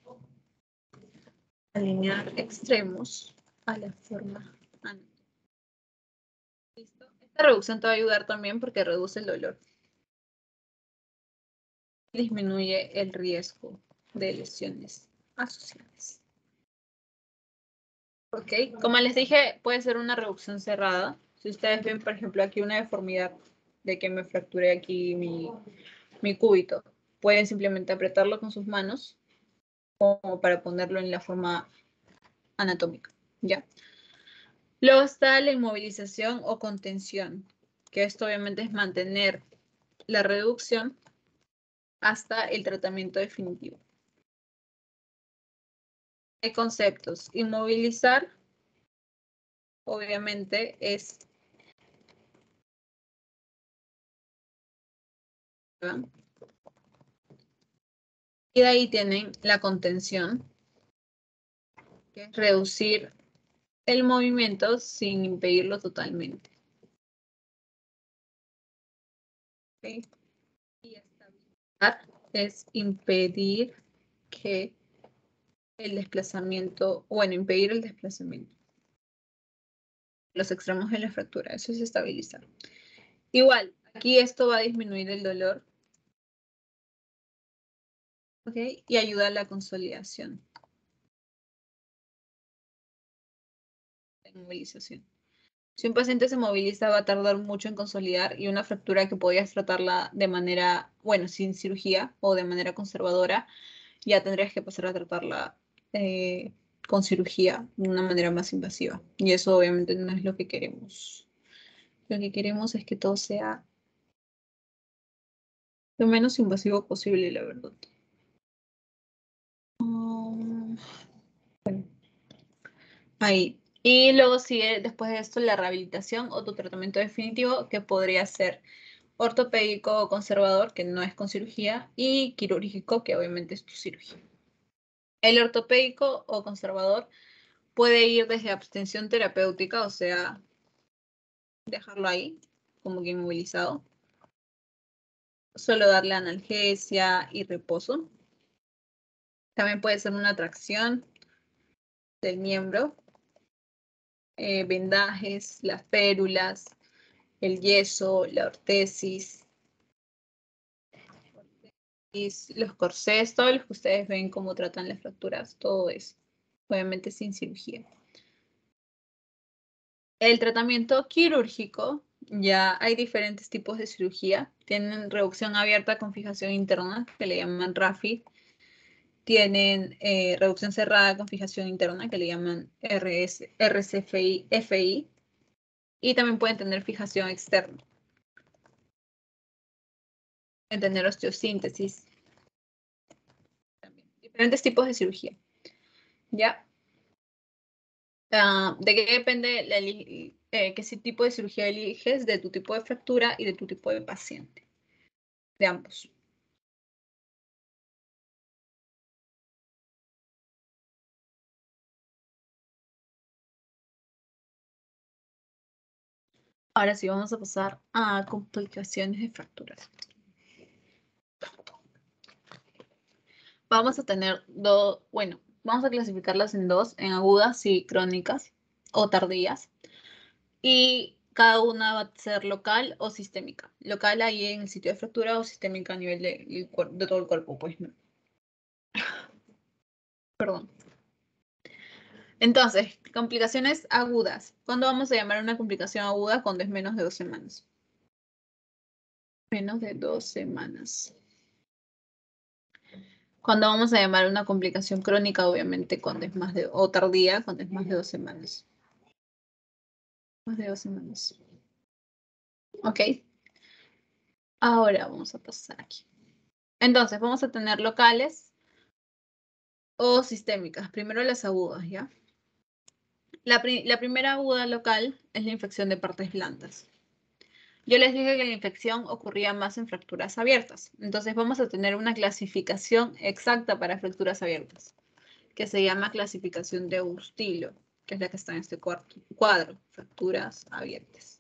[SPEAKER 1] alinear extremos a la forma anatómica. ¿Listo? Esta reducción te va a ayudar también porque reduce el dolor. Disminuye el riesgo de lesiones asociadas. ¿Ok? Como les dije, puede ser una reducción cerrada. Si ustedes ven, por ejemplo, aquí una deformidad de que me fracturé aquí mi cúbito, pueden simplemente apretarlo con sus manos como para ponerlo en la forma anatómica, ¿ya? Luego está la inmovilización o contención, que esto obviamente es mantener la reducción hasta el tratamiento definitivo. Hay conceptos. Inmovilizar, obviamente, es... Y de ahí tienen la contención, que es reducir el movimiento sin impedirlo totalmente. ¿Okay? Y estabilizar es impedir que el desplazamiento, bueno, impedir el desplazamiento. Los extremos de la fractura, eso es estabilizar. Igual, aquí esto va a disminuir el dolor, ¿ok? Y ayuda a la consolidación. La inmovilización. Si un paciente se moviliza, va a tardar mucho en consolidar y una fractura que podías tratarla de manera, bueno, sin cirugía o de manera conservadora, ya tendrías que pasar a tratarla con cirugía de una manera más invasiva. Y eso obviamente no es lo que queremos. Lo que queremos es que todo sea lo menos invasivo posible, la verdad. Bueno, ahí. Y luego sigue después de esto la rehabilitación o tu tratamiento definitivo, que podría ser ortopédico o conservador, que no es con cirugía, y quirúrgico, que obviamente es tu cirugía. El ortopédico o conservador puede ir desde abstención terapéutica, o sea, dejarlo ahí, como que inmovilizado. Solo darle analgesia y reposo. También puede ser una tracción del miembro, vendajes, las férulas, el yeso, la ortesis, los corsés, todos los que ustedes ven cómo tratan las fracturas, todo eso, obviamente sin cirugía. El tratamiento quirúrgico Ya hay diferentes tipos de cirugía. Tienen reducción abierta con fijación interna, que le llaman RAFI. Tienen reducción cerrada con fijación interna, que le llaman RCFI, FI. Y también pueden tener fijación externa. Pueden tener osteosíntesis. También. Diferentes tipos de cirugía. ¿Ya? ¿De qué depende qué tipo de cirugía eliges? De tu tipo de fractura y de tu tipo de paciente. De ambos. Ahora sí, vamos a pasar a complicaciones de fracturas. Vamos a tener vamos a clasificarlas en dos, en agudas y crónicas o tardías. Y cada una va a ser local o sistémica. Local ahí en el sitio de fractura o sistémica a nivel de todo el cuerpo, pues. Perdón. Entonces, complicaciones agudas. ¿Cuándo vamos a llamar una complicación aguda? Cuando es menos de 2 semanas. Menos de 2 semanas. Cuando vamos a llamar una complicación crónica, obviamente, cuando es o tardía, cuando es más de 2 semanas. Más de 2 semanas. ¿Ok? Ahora vamos a pasar aquí. Entonces, vamos a tener locales o sistémicas. Primero las agudas, ¿ya? La primera aguda local es la infección de partes blandas. Yo les dije que la infección ocurría más en fracturas abiertas. Entonces vamos a tener una clasificación exacta para fracturas abiertas, que se llama clasificación de Gustilo, que es la que está en este cuadro, fracturas abiertas.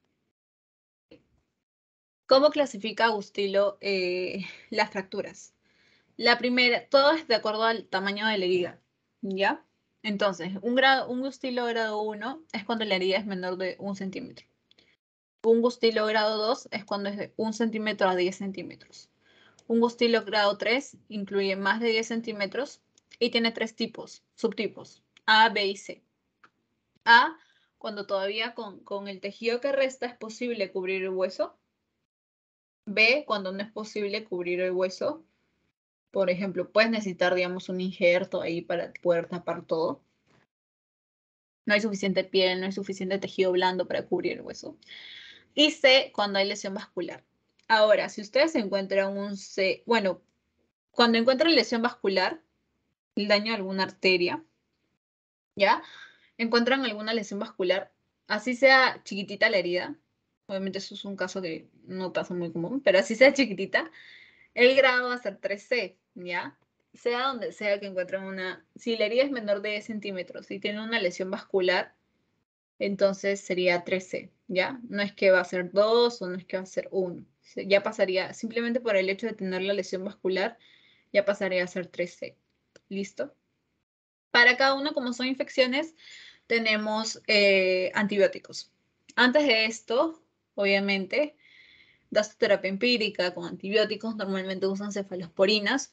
[SPEAKER 1] ¿Cómo clasifica Gustilo las fracturas? La primera, todo es de acuerdo al tamaño de la herida, ¿ya? Entonces, un Gustilo grado 1 es cuando la herida es menor de 1 centímetro. Un Gustilo grado 2 es cuando es de 1 centímetro a 10 centímetros. Un Gustilo grado 3 incluye más de 10 centímetros y tiene 3 subtipos, A, B y C. A, cuando todavía con el tejido que resta es posible cubrir el hueso. B, cuando no es posible cubrir el hueso. Por ejemplo, puedes necesitar, digamos, un injerto ahí para poder tapar todo. No hay suficiente piel, no hay suficiente tejido blando para cubrir el hueso. Y C, cuando hay lesión vascular. Ahora, si ustedes encuentran cuando encuentran lesión vascular, el daño a alguna arteria, ¿ya? Encuentran alguna lesión vascular, así sea chiquitita la herida, obviamente eso es un caso que no pasa muy común, pero así sea chiquitita, el grado va a ser 3C, ¿ya? Sea donde sea que encuentren si la herida es menor de 10 centímetros y tiene una lesión vascular, entonces sería 3C, ¿ya? No es que va a ser 2 o no es que va a ser 1. Ya pasaría, simplemente por el hecho de tener la lesión vascular, ya pasaría a ser 3C. ¿Listo? Para cada uno, como son infecciones, tenemos antibióticos. Antes de esto, obviamente, das terapia empírica con antibióticos. Normalmente usan cefalosporinas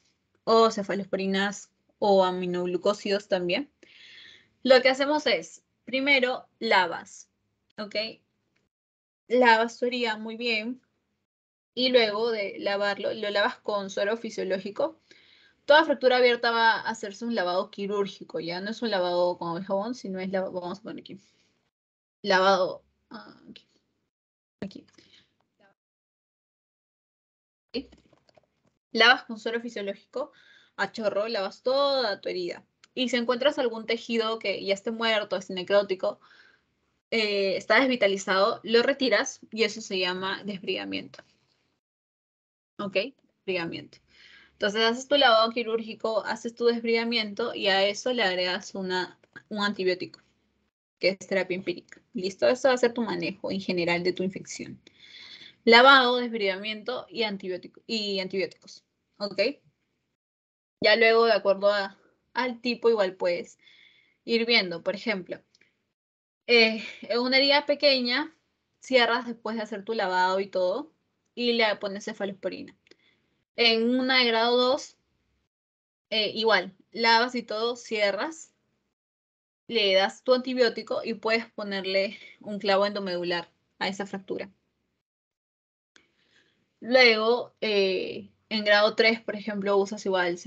[SPEAKER 1] o aminoglucósidos también. Lo que hacemos es, primero, lavas, ¿ok? Lavas tu herida muy bien y luego de lavarlo, lo lavas con suero fisiológico. Toda fractura abierta va a hacerse un lavado quirúrgico, ya no es un lavado con jabón, sino es lavado, vamos a poner aquí, lavado, aquí. Lavas con suero fisiológico a chorro, lavas toda tu herida. Y si encuentras algún tejido que ya esté muerto, es necrótico, está desvitalizado, lo retiras y eso se llama desbrigamiento. ¿Ok? Desbrigamiento. Entonces haces tu lavado quirúrgico, haces tu desbrigamiento y a eso le agregas un antibiótico, que es terapia empírica. ¿Listo? Eso va a ser tu manejo en general de tu infección. Lavado, desbrigamiento y antibióticos. ¿Ok? Ya luego, de acuerdo al tipo, igual puedes ir viendo. Por ejemplo, en una herida pequeña, cierras después de hacer tu lavado y todo, y le pones cefalosporina. En una de grado 2, igual, lavas y todo, cierras, le das tu antibiótico y puedes ponerle un clavo endomedular. a esa fractura. Luego, en grado 3, por ejemplo, usas igual,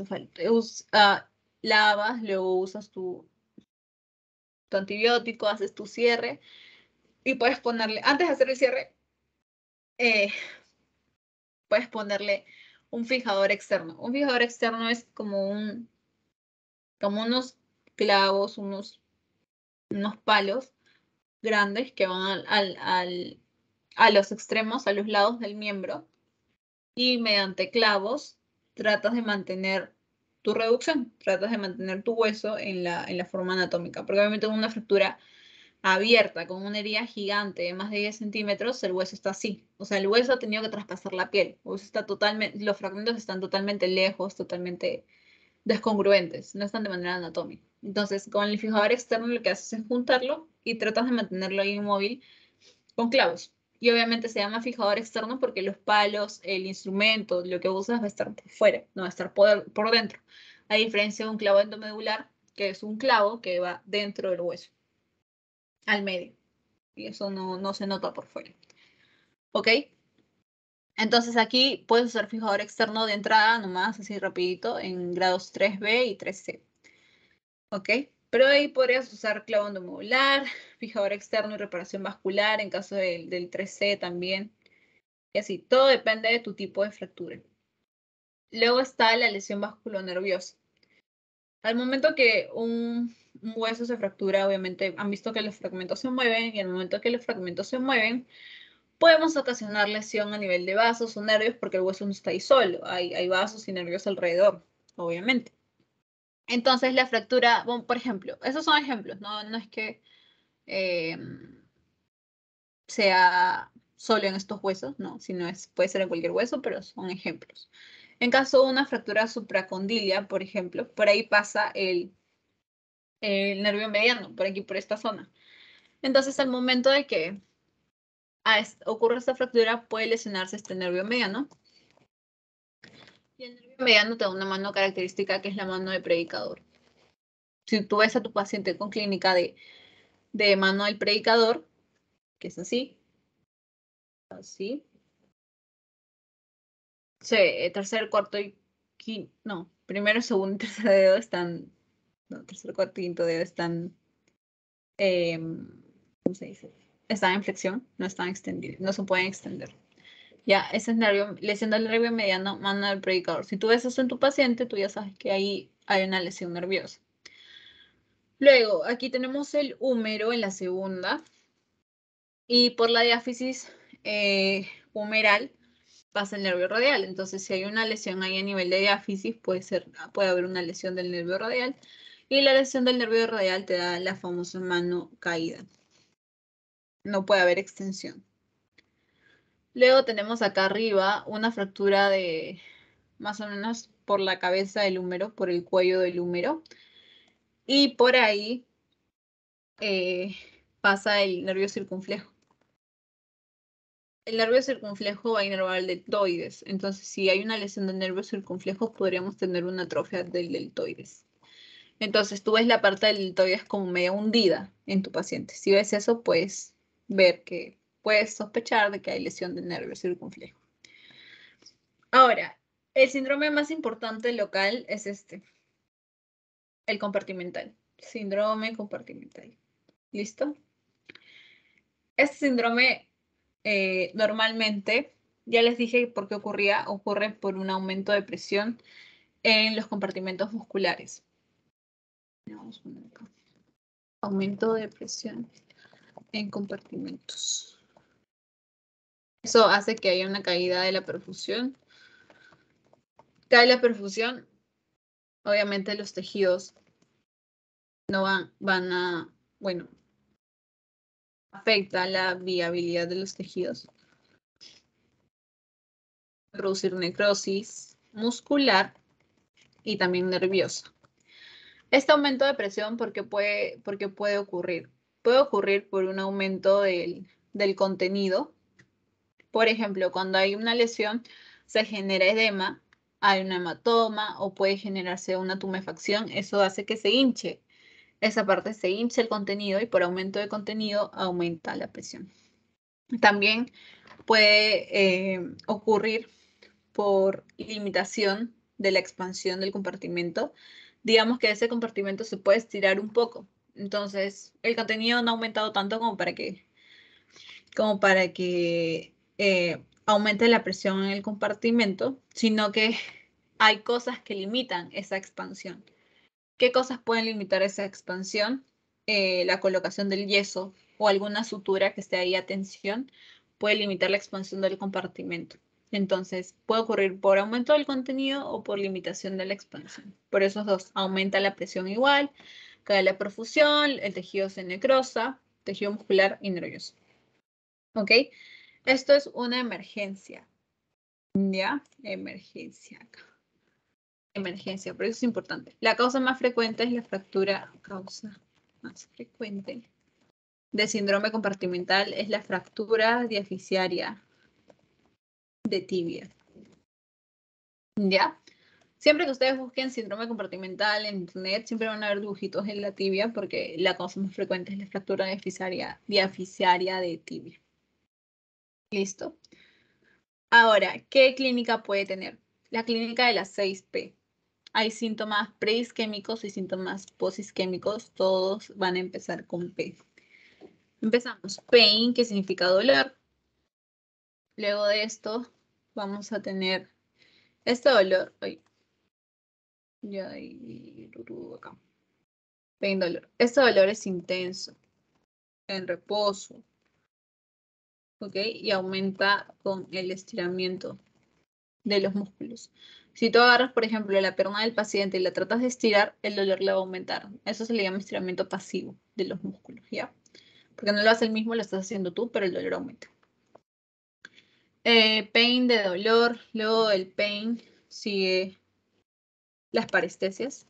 [SPEAKER 1] lavas, luego usas tu antibiótico, haces tu cierre y puedes ponerle, antes de hacer el cierre, puedes ponerle un fijador externo. Un fijador externo es como unos clavos, unos palos grandes que van a los extremos, a los lados del miembro, y mediante clavos tratas de mantener tu reducción, tratas de mantener tu hueso en la forma anatómica, porque obviamente en una fractura abierta, con una herida gigante de más de 10 centímetros, el hueso está así. O sea, el hueso ha tenido que traspasar la piel. Los fragmentos están totalmente lejos, totalmente descongruentes, no están de manera anatómica. Entonces, con el fijador externo lo que haces es juntarlo y tratas de mantenerlo ahí inmóvil con clavos. Y obviamente se llama fijador externo porque los palos, el instrumento, lo que usas va a estar por fuera, no va a estar por dentro. A diferencia de un clavo endomedular, que es un clavo que va dentro del hueso, al medio. Y eso no se nota por fuera. ¿Ok? Entonces aquí puedes usar fijador externo de entrada, nomás así rapidito, en grados 3B y 3C. ¿Ok? Pero ahí podrías usar clavo endomedular, fijador externo y reparación vascular en caso del 3C también. Y así, todo depende de tu tipo de fractura. Luego está la lesión vasculonerviosa. Al momento que un hueso se fractura, obviamente han visto que los fragmentos se mueven y al momento que los fragmentos se mueven, podemos ocasionar lesión a nivel de vasos o nervios porque el hueso no está ahí solo, hay vasos y nervios alrededor, obviamente. Entonces la fractura, bueno, por ejemplo, esos son ejemplos, no es que sea solo en estos huesos, no, sino puede ser en cualquier hueso, pero son ejemplos. En caso de una fractura supracondilia, por ejemplo, por ahí pasa el nervio mediano, por aquí, por esta zona. Entonces, al momento de que ocurre esta fractura, puede lesionarse este nervio mediano. Y el nervio mediano te da una mano característica que es la mano de predicador. Si tú ves a tu paciente con clínica de mano del predicador, que es así, sí, tercer, cuarto y quinto, no, primero, segundo y tercer dedo están, no, tercer, cuarto y quinto dedo están, ¿cómo se dice? Están en flexión, no están extendidos, no se pueden extender. Ya, ese es lesión del nervio mediano, mano del predicador. Si tú ves eso en tu paciente, tú ya sabes que ahí hay una lesión nerviosa. Luego, aquí tenemos el húmero en la segunda. Y por la diáfisis humeral pasa el nervio radial. Entonces, si hay una lesión ahí a nivel de diáfisis, puede haber una lesión del nervio radial. Y la lesión del nervio radial te da la famosa mano caída. No puede haber extensión. Luego tenemos acá arriba una fractura de más o menos por la cabeza del húmero, por el cuello del húmero. Y por ahí pasa el nervio circunflejo. El nervio circunflejo va a inervar el deltoides. Entonces, si hay una lesión del nervio circunflejo, podríamos tener una atrofia del deltoides. Entonces, tú ves la parte del deltoides como medio hundida en tu paciente. Si ves eso, puedes puedes sospechar de que hay lesión del nervio circunflejo. Ahora, el síndrome más importante local es el compartimental. Síndrome compartimental. ¿Listo? Este síndrome normalmente, ya les dije por qué ocurre por un aumento de presión en los compartimentos musculares. Vamos a poner acá. Aumento de presión en compartimentos. Eso hace que haya una caída de la perfusión. Cae la perfusión, obviamente los tejidos no bueno, afecta la viabilidad de los tejidos. Producir necrosis muscular y también nerviosa. Este aumento de presión, ¿por qué puede ocurrir? Puede ocurrir por un aumento del contenido. Por ejemplo, cuando hay una lesión, se genera edema, hay un hematoma o puede generarse una tumefacción. Eso hace que se hinche. Esa parte se hincha el contenido y por aumento de contenido aumenta la presión. También puede ocurrir por limitación de la expansión del compartimento. Digamos que ese compartimento se puede estirar un poco. Entonces, el contenido no ha aumentado tanto como para que aumente la presión en el compartimento, sino que hay cosas que limitan esa expansión. ¿Qué cosas pueden limitar esa expansión? La colocación del yeso o alguna sutura que esté ahí a tensión puede limitar la expansión del compartimento. Entonces, puede ocurrir por aumento del contenido o por limitación de la expansión. Por esos dos, aumenta la presión igual, cae la perfusión, el tejido se necrosa, tejido muscular y nervioso. ¿Ok? Esto es una emergencia. ¿Ya? Emergencia acá. Emergencia, por eso es importante. La causa más frecuente es la fractura, causa más frecuente de síndrome compartimental es la fractura diaficiaria de tibia. ¿Ya? Siempre que ustedes busquen síndrome compartimental en internet, siempre van a ver dibujitos en la tibia porque la causa más frecuente es la fractura diaficiaria de tibia. ¿Listo? Ahora, ¿qué clínica puede tener? La clínica de las 6P. Hay síntomas preisquémicos y síntomas posisquémicos. Todos van a empezar con P. Empezamos. Pain, que significa dolor. Luego de esto, vamos a tener este dolor. Ay, ya hay acá. Pain, dolor. Este dolor es intenso, en reposo. ¿Ok? Y aumenta con el estiramiento de los músculos. Si tú agarras, por ejemplo, la pierna del paciente y la tratas de estirar, el dolor le va a aumentar. Eso se le llama estiramiento pasivo de los músculos, ¿ya? Porque no lo hace el mismo, lo estás haciendo tú, pero el dolor aumenta. Pain de dolor, luego del pain sigue las parestesias.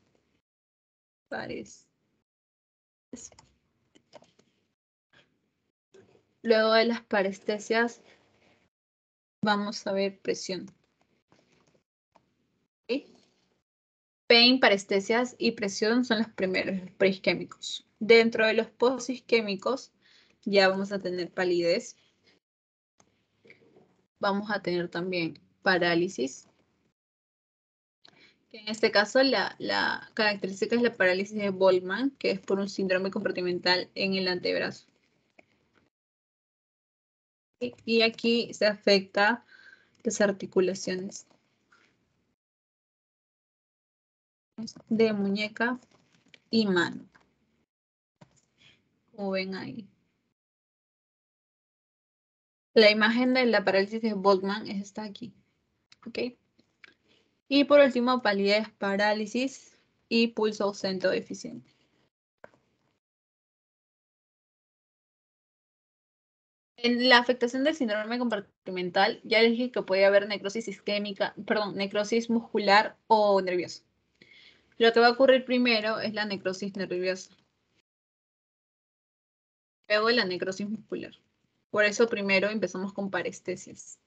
[SPEAKER 1] Luego de las parestesias vamos a ver presión. ¿Okay? Pain, parestesias y presión son los primeros, los preisquémicos. Dentro de los posisquémicos ya vamos a tener palidez. Vamos a tener también parálisis. En este caso, la característica es la parálisis de Boltzmann, que es por un síndrome compartimental en el antebrazo. Y aquí se afecta las articulaciones de muñeca y mano, como ven ahí. La imagen de la parálisis de Boltzmann es esta aquí. ¿Ok? Y por último, palidez, parálisis y pulso ausente o deficiente. En la afectación del síndrome compartimental, ya les dije que puede haber necrosis isquémica, perdón, necrosis muscular o nerviosa. Lo que va a ocurrir primero es la necrosis nerviosa. Luego la necrosis muscular. Por eso primero empezamos con parestesias.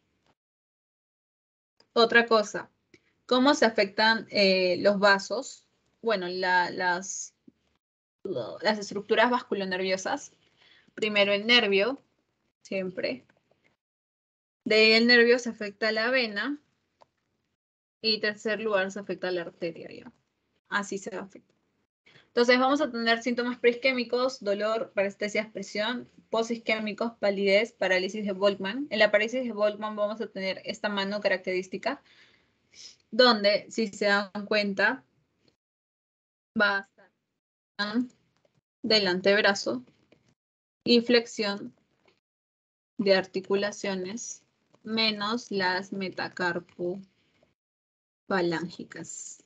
[SPEAKER 1] Otra cosa, ¿cómo se afectan los vasos? Bueno, las estructuras vasculonerviosas. Primero el nervio, siempre. De ahí el nervio se afecta a la vena. Y tercer lugar se afecta a la arteria, ¿ya? Así se afecta. Entonces vamos a tener síntomas preisquémicos, dolor, parestesias, presión, posisquémicos, palidez, parálisis de Boltzmann. En la parálisis de Boltzmann vamos a tener esta mano característica, donde, si se dan cuenta, va a estar del antebrazo y flexión de articulaciones, menos las metacarpofalángicas.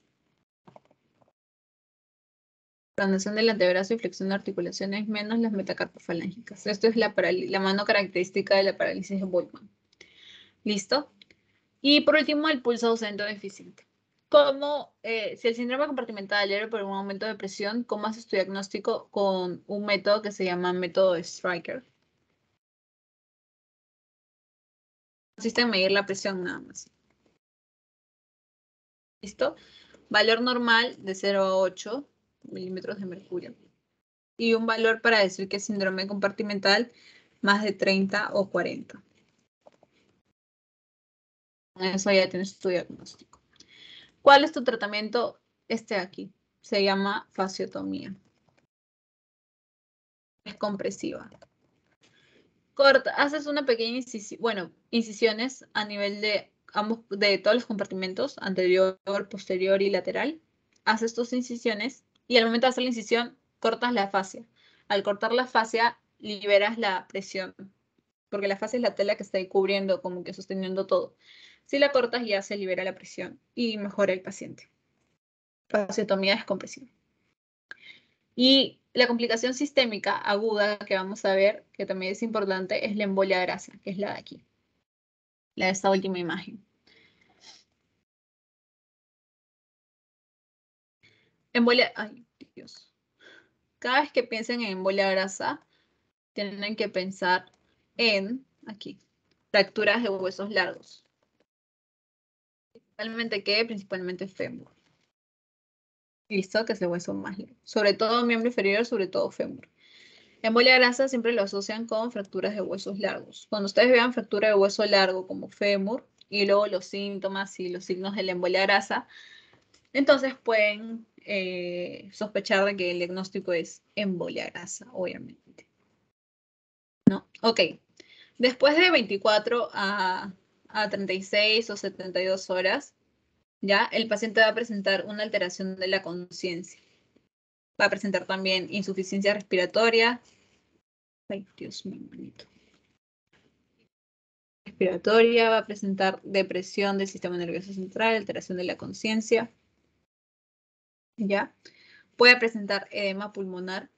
[SPEAKER 1] Expansión del antebrazo y flexión de articulaciones menos las metacarpofalángicas. Esto es la mano característica de la parálisis de Boltzmann. ¿Listo? Y por último, el pulso ausente o deficiente. Si el síndrome compartimental era por un aumento de presión, ¿cómo haces tu diagnóstico? Con un método que se llama método de Stryker. Consiste en medir la presión nada más. ¿Listo? Valor normal de 0 a 8 milímetros de mercurio. Y un valor para decir que es síndrome compartimental más de 30 o 40. Con eso ya tienes tu diagnóstico. ¿Cuál es tu tratamiento? Este aquí. Se llama fasciotomía. Es compresiva. Corta, haces una pequeña incisión, bueno, incisiones a nivel de ambos, de todos los compartimentos, anterior, posterior y lateral. Haces tus incisiones y al momento de hacer la incisión, cortas la fascia. Al cortar la fascia, liberas la presión, porque la fascia es la tela que está ahí cubriendo, como que sosteniendo todo. Si la cortas, ya se libera la presión y mejora el paciente. Fasciotomía descompresiva. Y la complicación sistémica aguda que vamos a ver, que también es importante, es la embolia grasa, que es la de aquí, la de esta última imagen. Embolia, ay Dios. Cada vez que piensen en embolia grasa, tienen que pensar en, aquí, fracturas de huesos largos. Principalmente, ¿qué? Principalmente fémur. Listo, que es el hueso más largo. Sobre todo miembro inferior, sobre todo fémur. Embolia grasa siempre lo asocian con fracturas de huesos largos. Cuando ustedes vean fractura de hueso largo como fémur y luego los síntomas y los signos de la embolia grasa, entonces pueden sospechar de que el diagnóstico es embolia grasa, obviamente. ¿No? Ok. Después de 24 a 36 o 72 horas, ya el paciente va a presentar una alteración de la conciencia. Va a presentar también insuficiencia respiratoria. Ay, Dios mío, manito. Respiratoria, va a presentar depresión del sistema nervioso central, alteración de la conciencia, ¿ya? Puede presentar edema pulmonar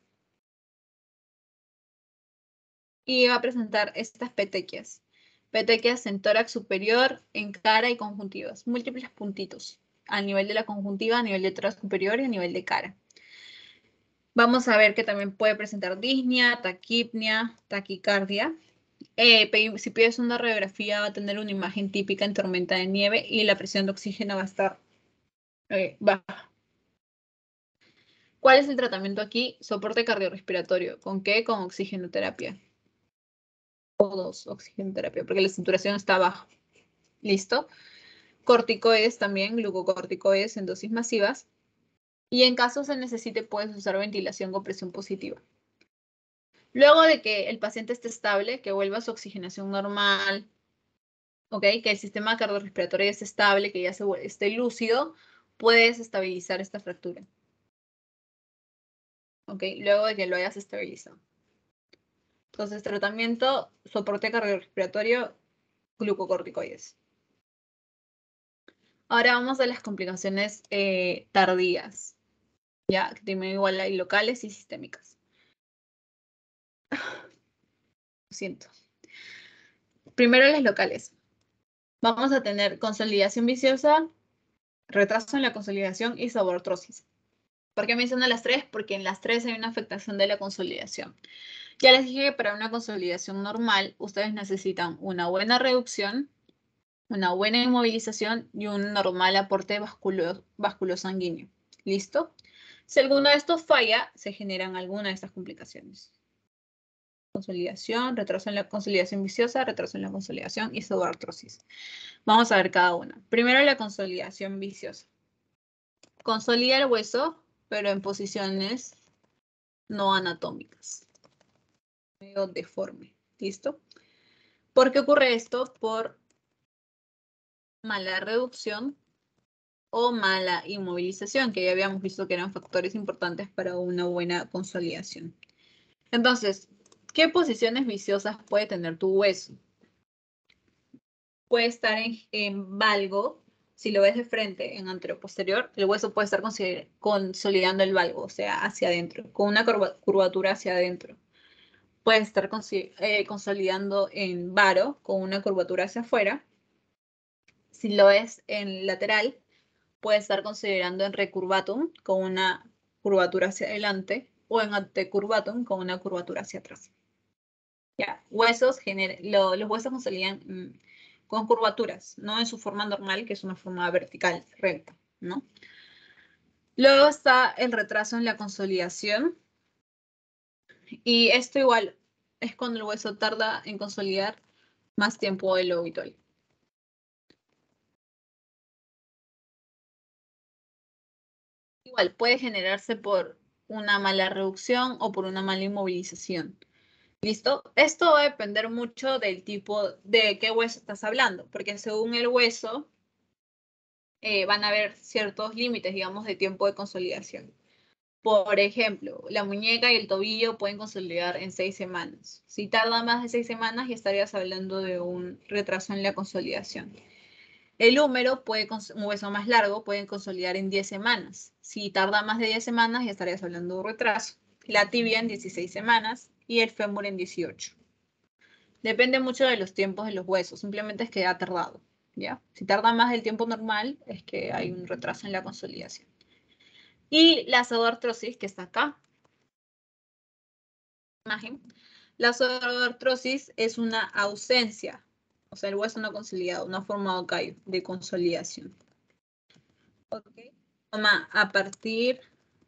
[SPEAKER 1] y va a presentar estas petequias. Petequias en tórax superior, en cara y conjuntivas, múltiples puntitos, a nivel de la conjuntiva, a nivel de tórax superior y a nivel de cara. Vamos a ver que también puede presentar disnea, taquipnea, taquicardia. Si pides una radiografía, va a tener una imagen típica en tormenta de nieve y la presión de oxígeno va a estar baja. ¿Cuál es el tratamiento aquí? Soporte cardiorrespiratorio. ¿Con qué? Con oxigenoterapia. O dos, oxigenoterapia, porque la saturación está baja. ¿Listo? Corticoides también, glucocorticoides en dosis masivas. Y en caso se necesite, puedes usar ventilación con presión positiva. Luego de que el paciente esté estable, que vuelva a su oxigenación normal, ¿ok? Que el sistema cardiorrespiratorio esté estable, que ya esté lúcido, puedes estabilizar esta fractura. ¿Ok? Luego de que lo hayas estabilizado. Entonces, tratamiento, soporte cardiorrespiratorio, glucocorticoides. Ahora vamos a las complicaciones tardías, ya, que tienen igual hay locales y sistémicas. Lo siento. Primero las locales. Vamos a tener consolidación viciosa, retraso en la consolidación y sabortrosis. ¿Por qué menciono las tres? Porque en las tres hay una afectación de la consolidación. Ya les dije que para una consolidación normal, ustedes necesitan una buena reducción, una buena inmovilización y un normal aporte vasculosanguíneo. ¿Listo? Si alguno de estos falla, se generan alguna de estas complicaciones. Consolidación, retraso en la consolidación viciosa, retraso en la consolidación y subartrosis. Vamos a ver cada una. Primero la consolidación viciosa. Consolida el hueso, pero en posiciones no anatómicas. Medio deforme. ¿Listo? ¿Por qué ocurre esto? Por mala reducción o mala inmovilización, que ya habíamos visto que eran factores importantes para una buena consolidación. Entonces, ¿qué posiciones viciosas puede tener tu hueso? Puede estar en valgo, si lo ves de frente, en anteroposterior, el hueso puede estar consolidando el valgo, o sea, hacia adentro, con una curvatura hacia adentro. Puede estar consolidando en varo, con una curvatura hacia afuera. Si lo ves en lateral, puede estar considerando en recurvatum con una curvatura hacia adelante o en antecurvatum con una curvatura hacia atrás. Ya, los huesos consolidan con curvaturas, no en su forma normal, que es una forma vertical, recta, ¿no? Luego está el retraso en la consolidación. Y esto igual, es cuando el hueso tarda en consolidar más tiempo de lo habitual. Igual, puede generarse por una mala reducción o por una mala inmovilización. ¿Listo? Esto va a depender mucho del tipo de qué hueso estás hablando, porque según el hueso van a haber ciertos límites, digamos, de tiempo de consolidación. Por ejemplo, la muñeca y el tobillo pueden consolidar en 6 semanas. Si tarda más de 6 semanas, ya estarías hablando de un retraso en la consolidación. El húmero, un hueso más largo, puede consolidar en 10 semanas. Si tarda más de 10 semanas, ya estarías hablando de un retraso. La tibia en 16 semanas y el fémur en 18. Depende mucho de los tiempos de los huesos, simplemente es que ha tardado, ¿ya? Si tarda más del tiempo normal, es que hay un retraso en la consolidación. Y la pseudoartrosis, que está acá, imagen. La pseudoartrosis es una ausencia, o sea, el hueso no consolidado, no ha formado callo de consolidación. Ok. Toma a partir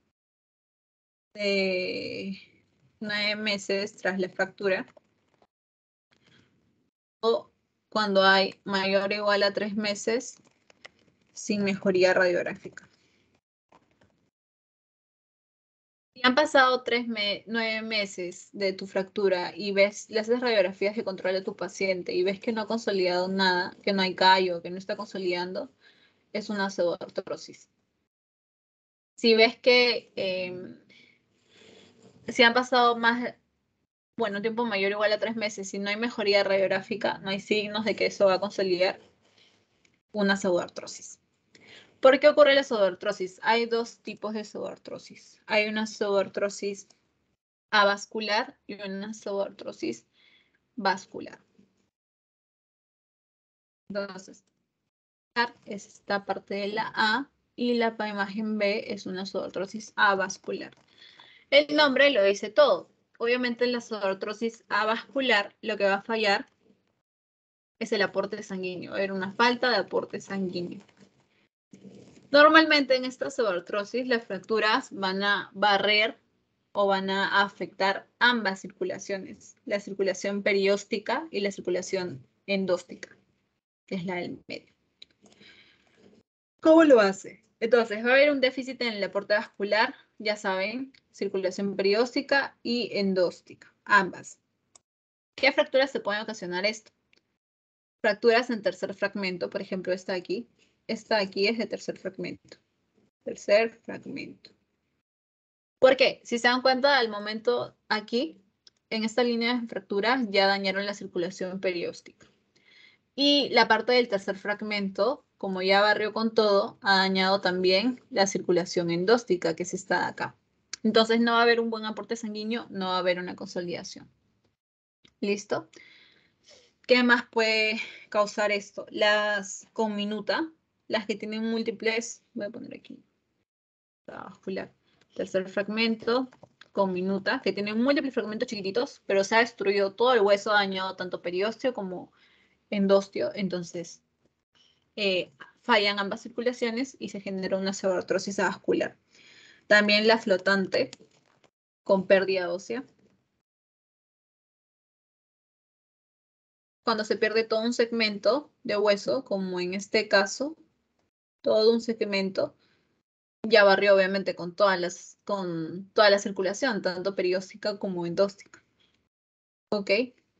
[SPEAKER 1] de 9 meses tras la fractura o cuando hay mayor o igual a 3 meses sin mejoría radiográfica. Si han pasado 9 meses de tu fractura y ves, le haces radiografías de control a tu paciente y ves que no ha consolidado nada, que no hay callo, que no está consolidando, es una pseudoartrosis. Si ves que si han pasado más, bueno, tiempo mayor o igual a 3 meses, si no hay mejoría radiográfica, no hay signos de que eso va a consolidar, una pseudoartrosis. ¿Por qué ocurre la pseudoartrosis? Hay dos tipos de pseudoartrosis. Hay una pseudoartrosis avascular y una pseudoartrosis vascular. Entonces, es esta parte de la A y la imagen B es una pseudoartrosis avascular. El nombre lo dice todo. Obviamente en la pseudoartrosis avascular lo que va a fallar es el aporte sanguíneo. Va a haber una falta de aporte sanguíneo. Normalmente en esta pseudoartrosis las fracturas van a barrer o van a afectar ambas circulaciones, la circulación perióstica y la circulación endóstica, que es la del medio. ¿Cómo lo hace? Entonces, va a haber un déficit en el aporte vascular, ya saben, circulación perióstica y endóstica, ambas. ¿Qué fracturas se pueden ocasionar esto? Fracturas en tercer fragmento, por ejemplo, esta aquí. Esta aquí es de tercer fragmento. Tercer fragmento. ¿Por qué? Si se dan cuenta, al momento aquí, en esta línea de fracturas, ya dañaron la circulación perióstica. Y la parte del tercer fragmento, como ya barrió con todo, ha dañado también la circulación endóstica, que es esta de acá. Entonces no va a haber un buen aporte sanguíneo, no va a haber una consolidación. ¿Listo? ¿Qué más puede causar esto? Las conminuta, las que tienen múltiples, voy a poner aquí, vascular, tercer fragmento, conminuta, que tienen múltiples fragmentos chiquititos, pero se ha destruido todo el hueso, ha dañado tanto periósteo como endostio, entonces fallan ambas circulaciones y se genera una pseudoartrosis vascular. También la flotante con pérdida ósea. Cuando se pierde todo un segmento de hueso, como en este caso, todo un segmento, ya barrió obviamente con toda la circulación, tanto perióstica como endóstica. ¿Ok?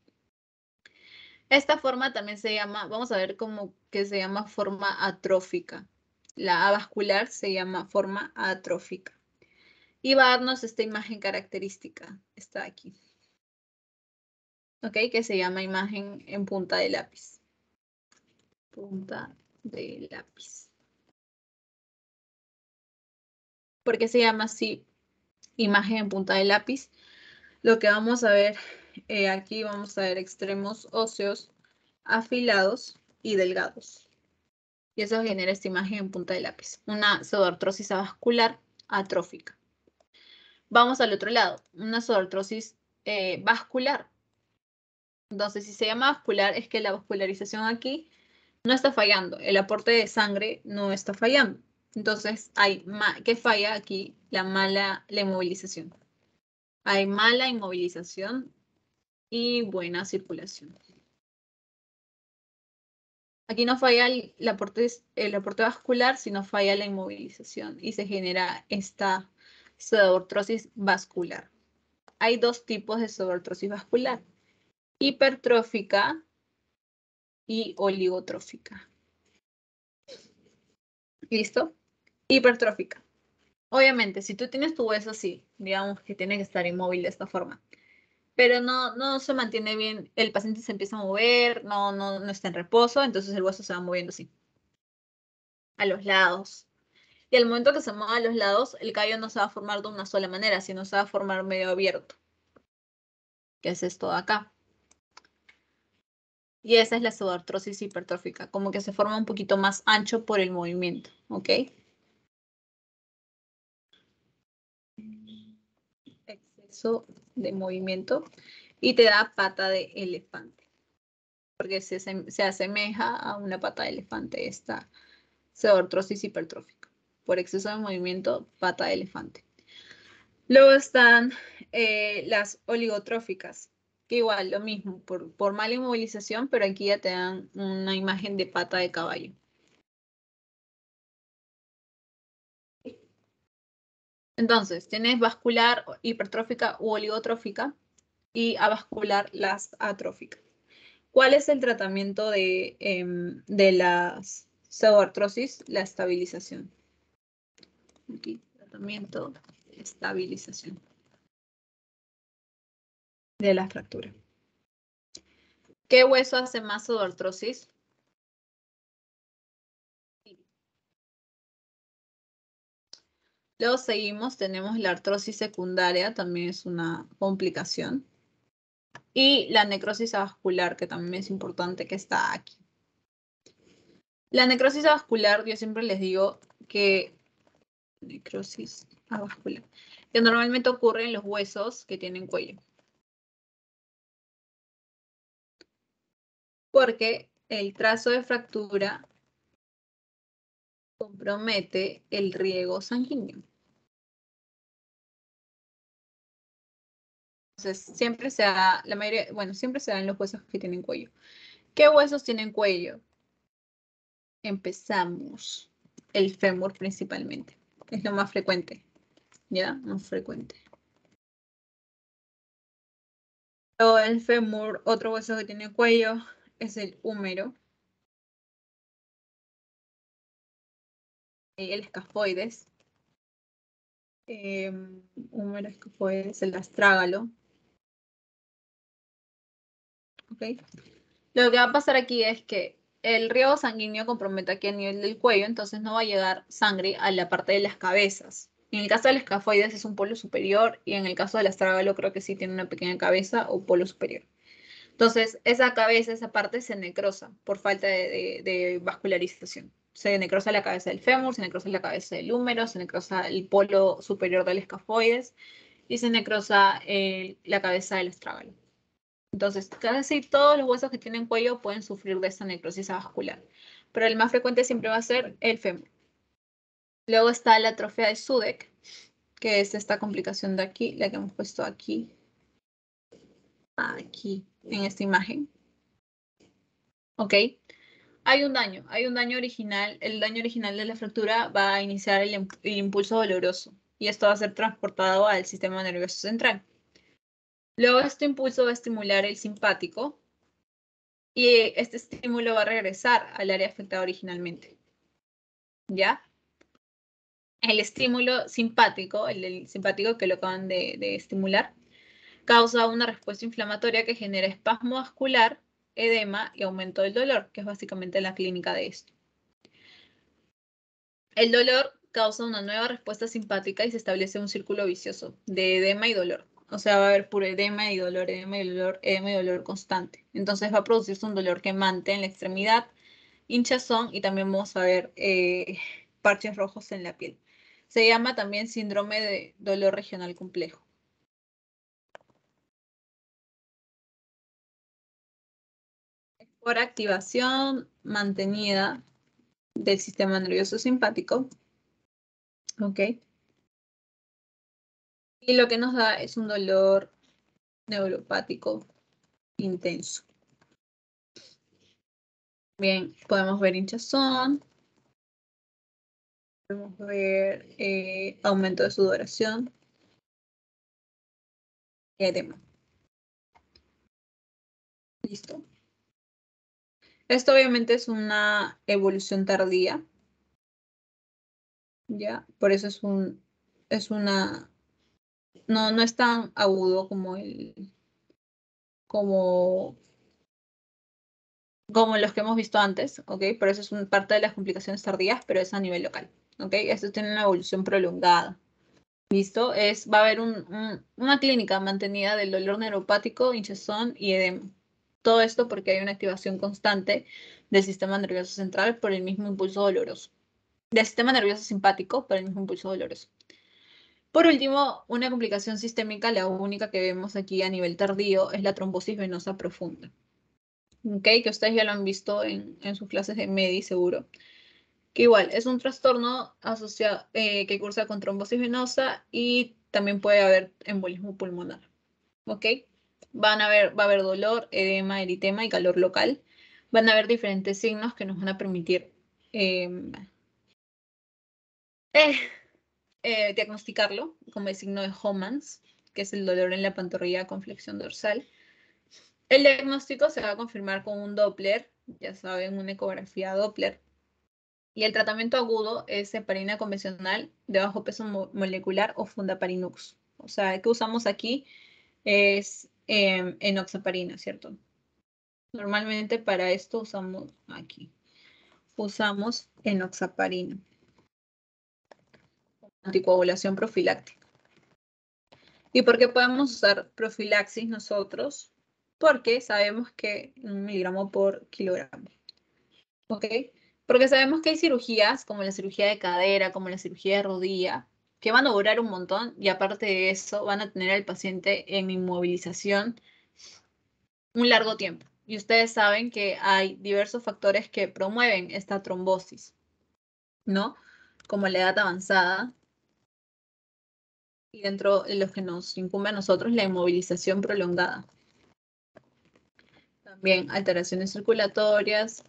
[SPEAKER 1] Esta forma también se llama, vamos a ver cómo que se llama forma atrófica. La avascular se llama forma atrófica. Y va a darnos esta imagen característica, está aquí. ¿Ok? Que se llama imagen en punta de lápiz. Punta de lápiz. ¿Por qué se llama así imagen en punta de lápiz? Lo que vamos a ver aquí, vamos a ver extremos óseos afilados y delgados. Y eso genera esta imagen en punta de lápiz. Una pseudoartrosis avascular atrófica. Vamos al otro lado, una pseudoartrosis vascular. Entonces, si se llama vascular, es que la vascularización aquí no está fallando. El aporte de sangre no está fallando. Entonces, ¿qué falla aquí? La inmovilización. Hay mala inmovilización y buena circulación. Aquí no falla el aporte vascular, sino falla la inmovilización y se genera esta pseudoartrosis vascular. Hay dos tipos de pseudoartrosis vascular, hipertrófica y oligotrófica. ¿Listo? Hipertrófica. Obviamente, si tú tienes tu hueso así, digamos que tiene que estar inmóvil de esta forma, pero no se mantiene bien, el paciente se empieza a mover, no está en reposo, entonces el hueso se va moviendo así, a los lados. Y al momento que se mueva a los lados, el callo no se va a formar de una sola manera, sino se va a formar medio abierto, que es esto de acá. Y esa es la pseudoartrosis hipertrófica, como que se forma un poquito más ancho por el movimiento, ¿ok? Exceso de movimiento y te da pata de elefante, porque se asemeja a una pata de elefante esta pseudoartrosis hipertrófica. Por exceso de movimiento, pata de elefante. Luego están las oligotróficas, que igual lo mismo, por mala inmovilización, pero aquí ya te dan una imagen de pata de caballo. Entonces, tienes vascular, hipertrófica u oligotrófica y avascular, las atróficas. ¿Cuál es el tratamiento de las pseudoartrosis? La estabilización. Aquí, tratamiento, estabilización de la fractura. ¿Qué hueso hace más pseudoartrosis? Luego seguimos, tenemos la artrosis secundaria, también es una complicación. Y la necrosis avascular, que también es importante, que está aquí. La necrosis avascular, yo siempre les digo que necrosis avascular, que normalmente ocurre en los huesos que tienen cuello. Porque el trazo de fractura compromete el riego sanguíneo. Entonces, siempre se da, la mayoría, bueno, siempre se da en los huesos que tienen cuello. ¿Qué huesos tienen cuello? Empezamos. El fémur principalmente. Es lo más frecuente. ¿Ya? Más frecuente. Luego el fémur, otro hueso que tiene cuello, es el húmero. El escafoides. Húmero, escafoides, el astrágalo. ¿Ok? Lo que va a pasar aquí es que el riego sanguíneo compromete aquí a nivel del cuello, entonces no va a llegar sangre a la parte de las cabezas. En el caso del escafoides es un polo superior y en el caso del astrágalo creo que sí tiene una pequeña cabeza o polo superior. Entonces, esa cabeza, esa parte se necrosa por falta de vascularización. Se necrosa la cabeza del fémur, se necrosa la cabeza del húmero, se necrosa el polo superior del escafoides y se necrosa la cabeza del astrágalo. Entonces, casi todos los huesos que tienen cuello pueden sufrir de esta necrosis vascular, pero el más frecuente siempre va a ser el fémur. Luego está la atrofia de Sudeck, que es esta complicación de aquí, la que hemos puesto aquí, en esta imagen. ¿Ok? Hay un daño original. El daño original de la fractura va a iniciar el impulso doloroso y esto va a ser transportado al sistema nervioso central. Luego este impulso va a estimular el simpático y este estímulo va a regresar al área afectada originalmente. ¿Ya? El estímulo simpático, el simpático que lo acaban de estimular, causa una respuesta inflamatoria que genera espasmo vascular, edema y aumento del dolor, que es básicamente la clínica de esto. El dolor causa una nueva respuesta simpática y se establece un círculo vicioso de edema y dolor. O sea, va a haber puro edema y dolor, edema y dolor, edema y dolor constante. Entonces va a producirse un dolor quemante en la extremidad, hinchazón y también vamos a ver parches rojos en la piel. Se llama también síndrome de dolor regional complejo. Por activación mantenida del sistema nervioso simpático. ¿Ok? Y lo que nos da es un dolor neuropático intenso. Bien, podemos ver hinchazón. Podemos ver aumento de sudoración. Y edema. Listo. Esto obviamente es una evolución tardía. ¿Ya? Por eso no es tan agudo como los que hemos visto antes, ¿ok? Por eso es parte de las complicaciones tardías, pero es a nivel local, ¿ok? Esto tiene una evolución prolongada. ¿Listo? Va a haber una clínica mantenida del dolor neuropático, hinchazón y edema. Todo esto porque hay una activación constante del sistema nervioso central por el mismo impulso doloroso. Del sistema nervioso simpático por el mismo impulso doloroso. Por último, una complicación sistémica, la única que vemos aquí a nivel tardío, es la trombosis venosa profunda. ¿Ok? Que ustedes ya lo han visto en sus clases de MEDI, seguro. Que igual, es un trastorno asociado, que cursa con trombosis venosa y también puede haber embolismo pulmonar. ¿Ok? Va a haber dolor, edema, eritema y calor local. Van a haber diferentes signos que nos van a permitir diagnosticarlo, como el signo de Homans, que es el dolor en la pantorrilla con flexión dorsal. El diagnóstico se va a confirmar con un Doppler, ya saben, una ecografía Doppler. Y el tratamiento agudo es heparina convencional de bajo peso molecular o fundaparinux. O sea, que usamos aquí es enoxaparina, ¿cierto? Normalmente para esto usamos enoxaparina. Anticoagulación profiláctica. ¿Y por qué podemos usar profilaxis nosotros? Porque sabemos que 1 miligramo por kilogramo. ¿Ok? Porque sabemos que hay cirugías, como la cirugía de cadera, como la cirugía de rodilla, que van a durar un montón y aparte de eso van a tener al paciente en inmovilización un largo tiempo. Y ustedes saben que hay diversos factores que promueven esta trombosis, ¿no? Como la edad avanzada y dentro de los que nos incumbe a nosotros la inmovilización prolongada. También alteraciones circulatorias,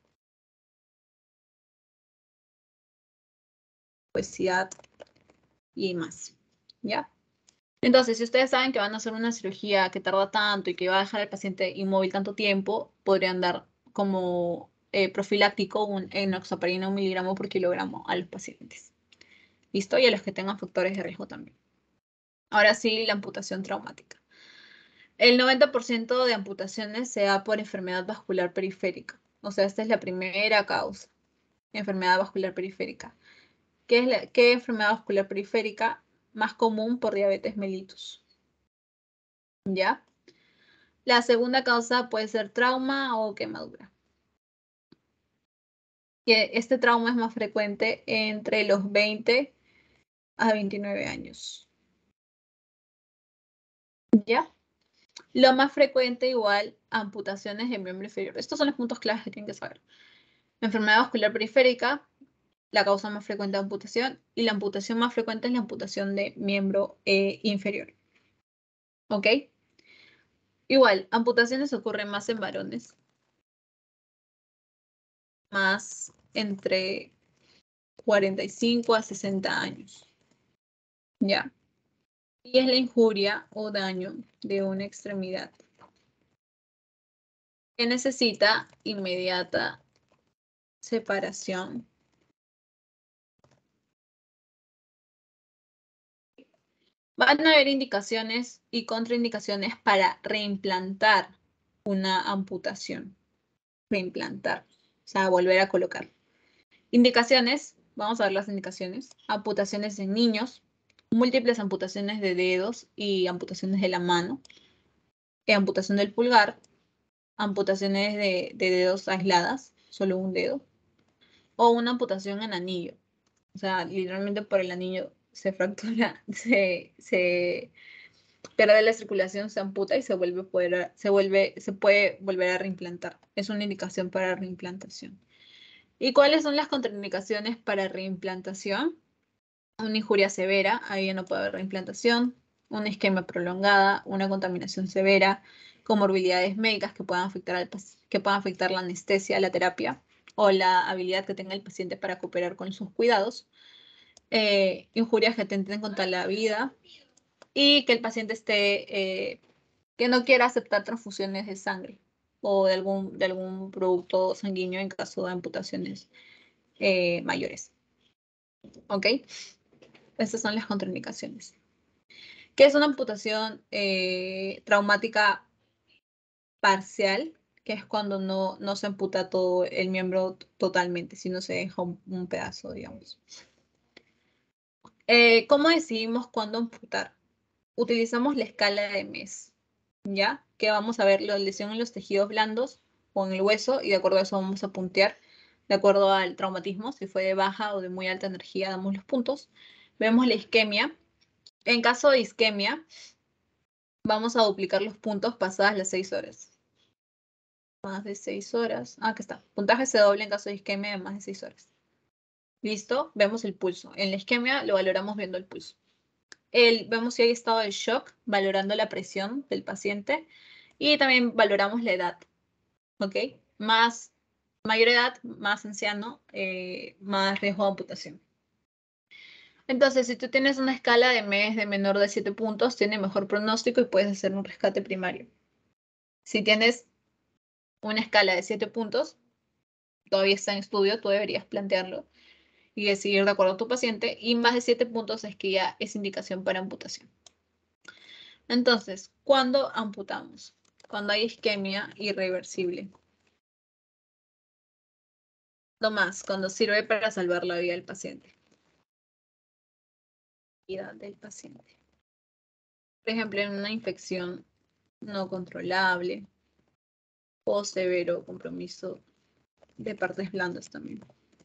[SPEAKER 1] obesidad y más, ¿ya? Entonces, si ustedes saben que van a hacer una cirugía que tarda tanto y que va a dejar al paciente inmóvil tanto tiempo, podrían dar como profiláctico un enoxaparina 1 miligramo por kilogramo a los pacientes. ¿Listo? Y a los que tengan factores de riesgo también. Ahora sí, la amputación traumática. El 90% de amputaciones se da por enfermedad vascular periférica. O sea, esta es la primera causa. Enfermedad vascular periférica. ¿Qué enfermedad vascular periférica? Más común por diabetes mellitus. ¿Ya? La segunda causa puede ser trauma o quemadura. Que este trauma es más frecuente entre los 20 a 29 años. ¿Ya? Lo más frecuente igual, amputaciones de miembro inferior. Estos son los puntos claves que tienen que saber. Enfermedad vascular periférica, la causa más frecuente de amputación, y la amputación más frecuente es la amputación de miembro inferior. ¿Ok? Igual, amputaciones ocurren más en varones, más entre 45 a 60 años. ¿Ya? Y es la injuria o daño de una extremidad que necesita inmediata separación. Van a haber indicaciones y contraindicaciones para reimplantar una amputación. Reimplantar, o sea, volver a colocar. Indicaciones, vamos a ver las indicaciones. Amputaciones en niños, múltiples amputaciones de dedos y amputaciones de la mano, amputación del pulgar, amputaciones de dedos aisladas, solo un dedo, o una amputación en anillo. O sea, literalmente por el anillo se fractura, se pierde la circulación, se amputa y se puede volver a reimplantar. Es una indicación para reimplantación. ¿Y cuáles son las contraindicaciones para reimplantación? Una injuria severa, ahí ya no puede haber reimplantación, una isquemia prolongada, una contaminación severa, comorbilidades médicas que puedan afectar la anestesia, la terapia o la habilidad que tenga el paciente para cooperar con sus cuidados, injurias que atenten contra la vida y que el paciente que no quiera aceptar transfusiones de sangre o de algún producto sanguíneo en caso de amputaciones mayores. ¿Ok? Estas son las contraindicaciones. ¿Qué es una amputación traumática parcial? Que es cuando no se amputa todo el miembro totalmente, sino se deja un pedazo, digamos. ¿Cómo decidimos cuándo amputar? Utilizamos la escala de MES, ¿ya? Que vamos a ver la lesión en los tejidos blandos o en el hueso, y de acuerdo a eso vamos a puntear, de acuerdo al traumatismo, si fue de baja o de muy alta energía, damos los puntos. Vemos la isquemia. En caso de isquemia, vamos a duplicar los puntos pasadas las 6 horas. Más de 6 horas. Ah, aquí está. Puntaje se doble en caso de isquemia de más de 6 horas. ¿Listo? Vemos el pulso. En la isquemia lo valoramos viendo el pulso. Vemos si hay estado de shock, valorando la presión del paciente. Y también valoramos la edad. ¿Ok? Mayor edad, más anciano, más riesgo de amputación. Entonces, si tú tienes una escala de MES de menor de 7 puntos, tiene mejor pronóstico y puedes hacer un rescate primario. Si tienes una escala de 7 puntos, todavía está en estudio, tú deberías plantearlo y decidir de acuerdo a tu paciente, y más de 7 puntos es que ya es indicación para amputación. Entonces, ¿cuándo amputamos? Cuando hay isquemia irreversible. No más, cuando sirve para salvar la vida del paciente. Vida del paciente. Por ejemplo, en una infección no controlable o severo compromiso de partes blandas también.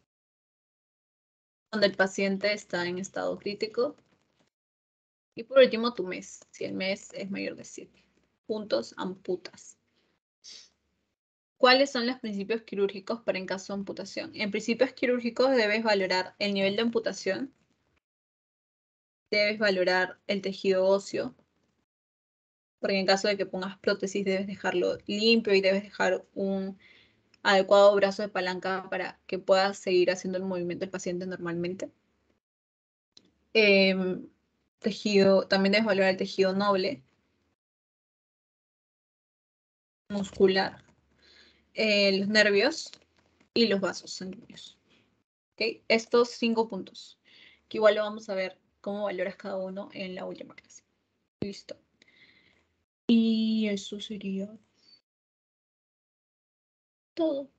[SPEAKER 1] Cuando el paciente está en estado crítico. Y por último, tu MES. Si el MES es mayor de 7 puntos, amputas. ¿Cuáles son los principios quirúrgicos para en caso de amputación? En principios quirúrgicos debes valorar el nivel de amputación, debes valorar el tejido óseo, porque en caso de que pongas prótesis debes dejarlo limpio y debes dejar un adecuado brazo de palanca para que pueda seguir haciendo el movimiento del paciente normalmente. También debes valorar el tejido noble, muscular, los nervios y los vasos sanguíneos. ¿Okay? Estos 5 puntos, que igual lo vamos a ver cómo valoras cada uno en la última clase. Listo. Y eso sería todo.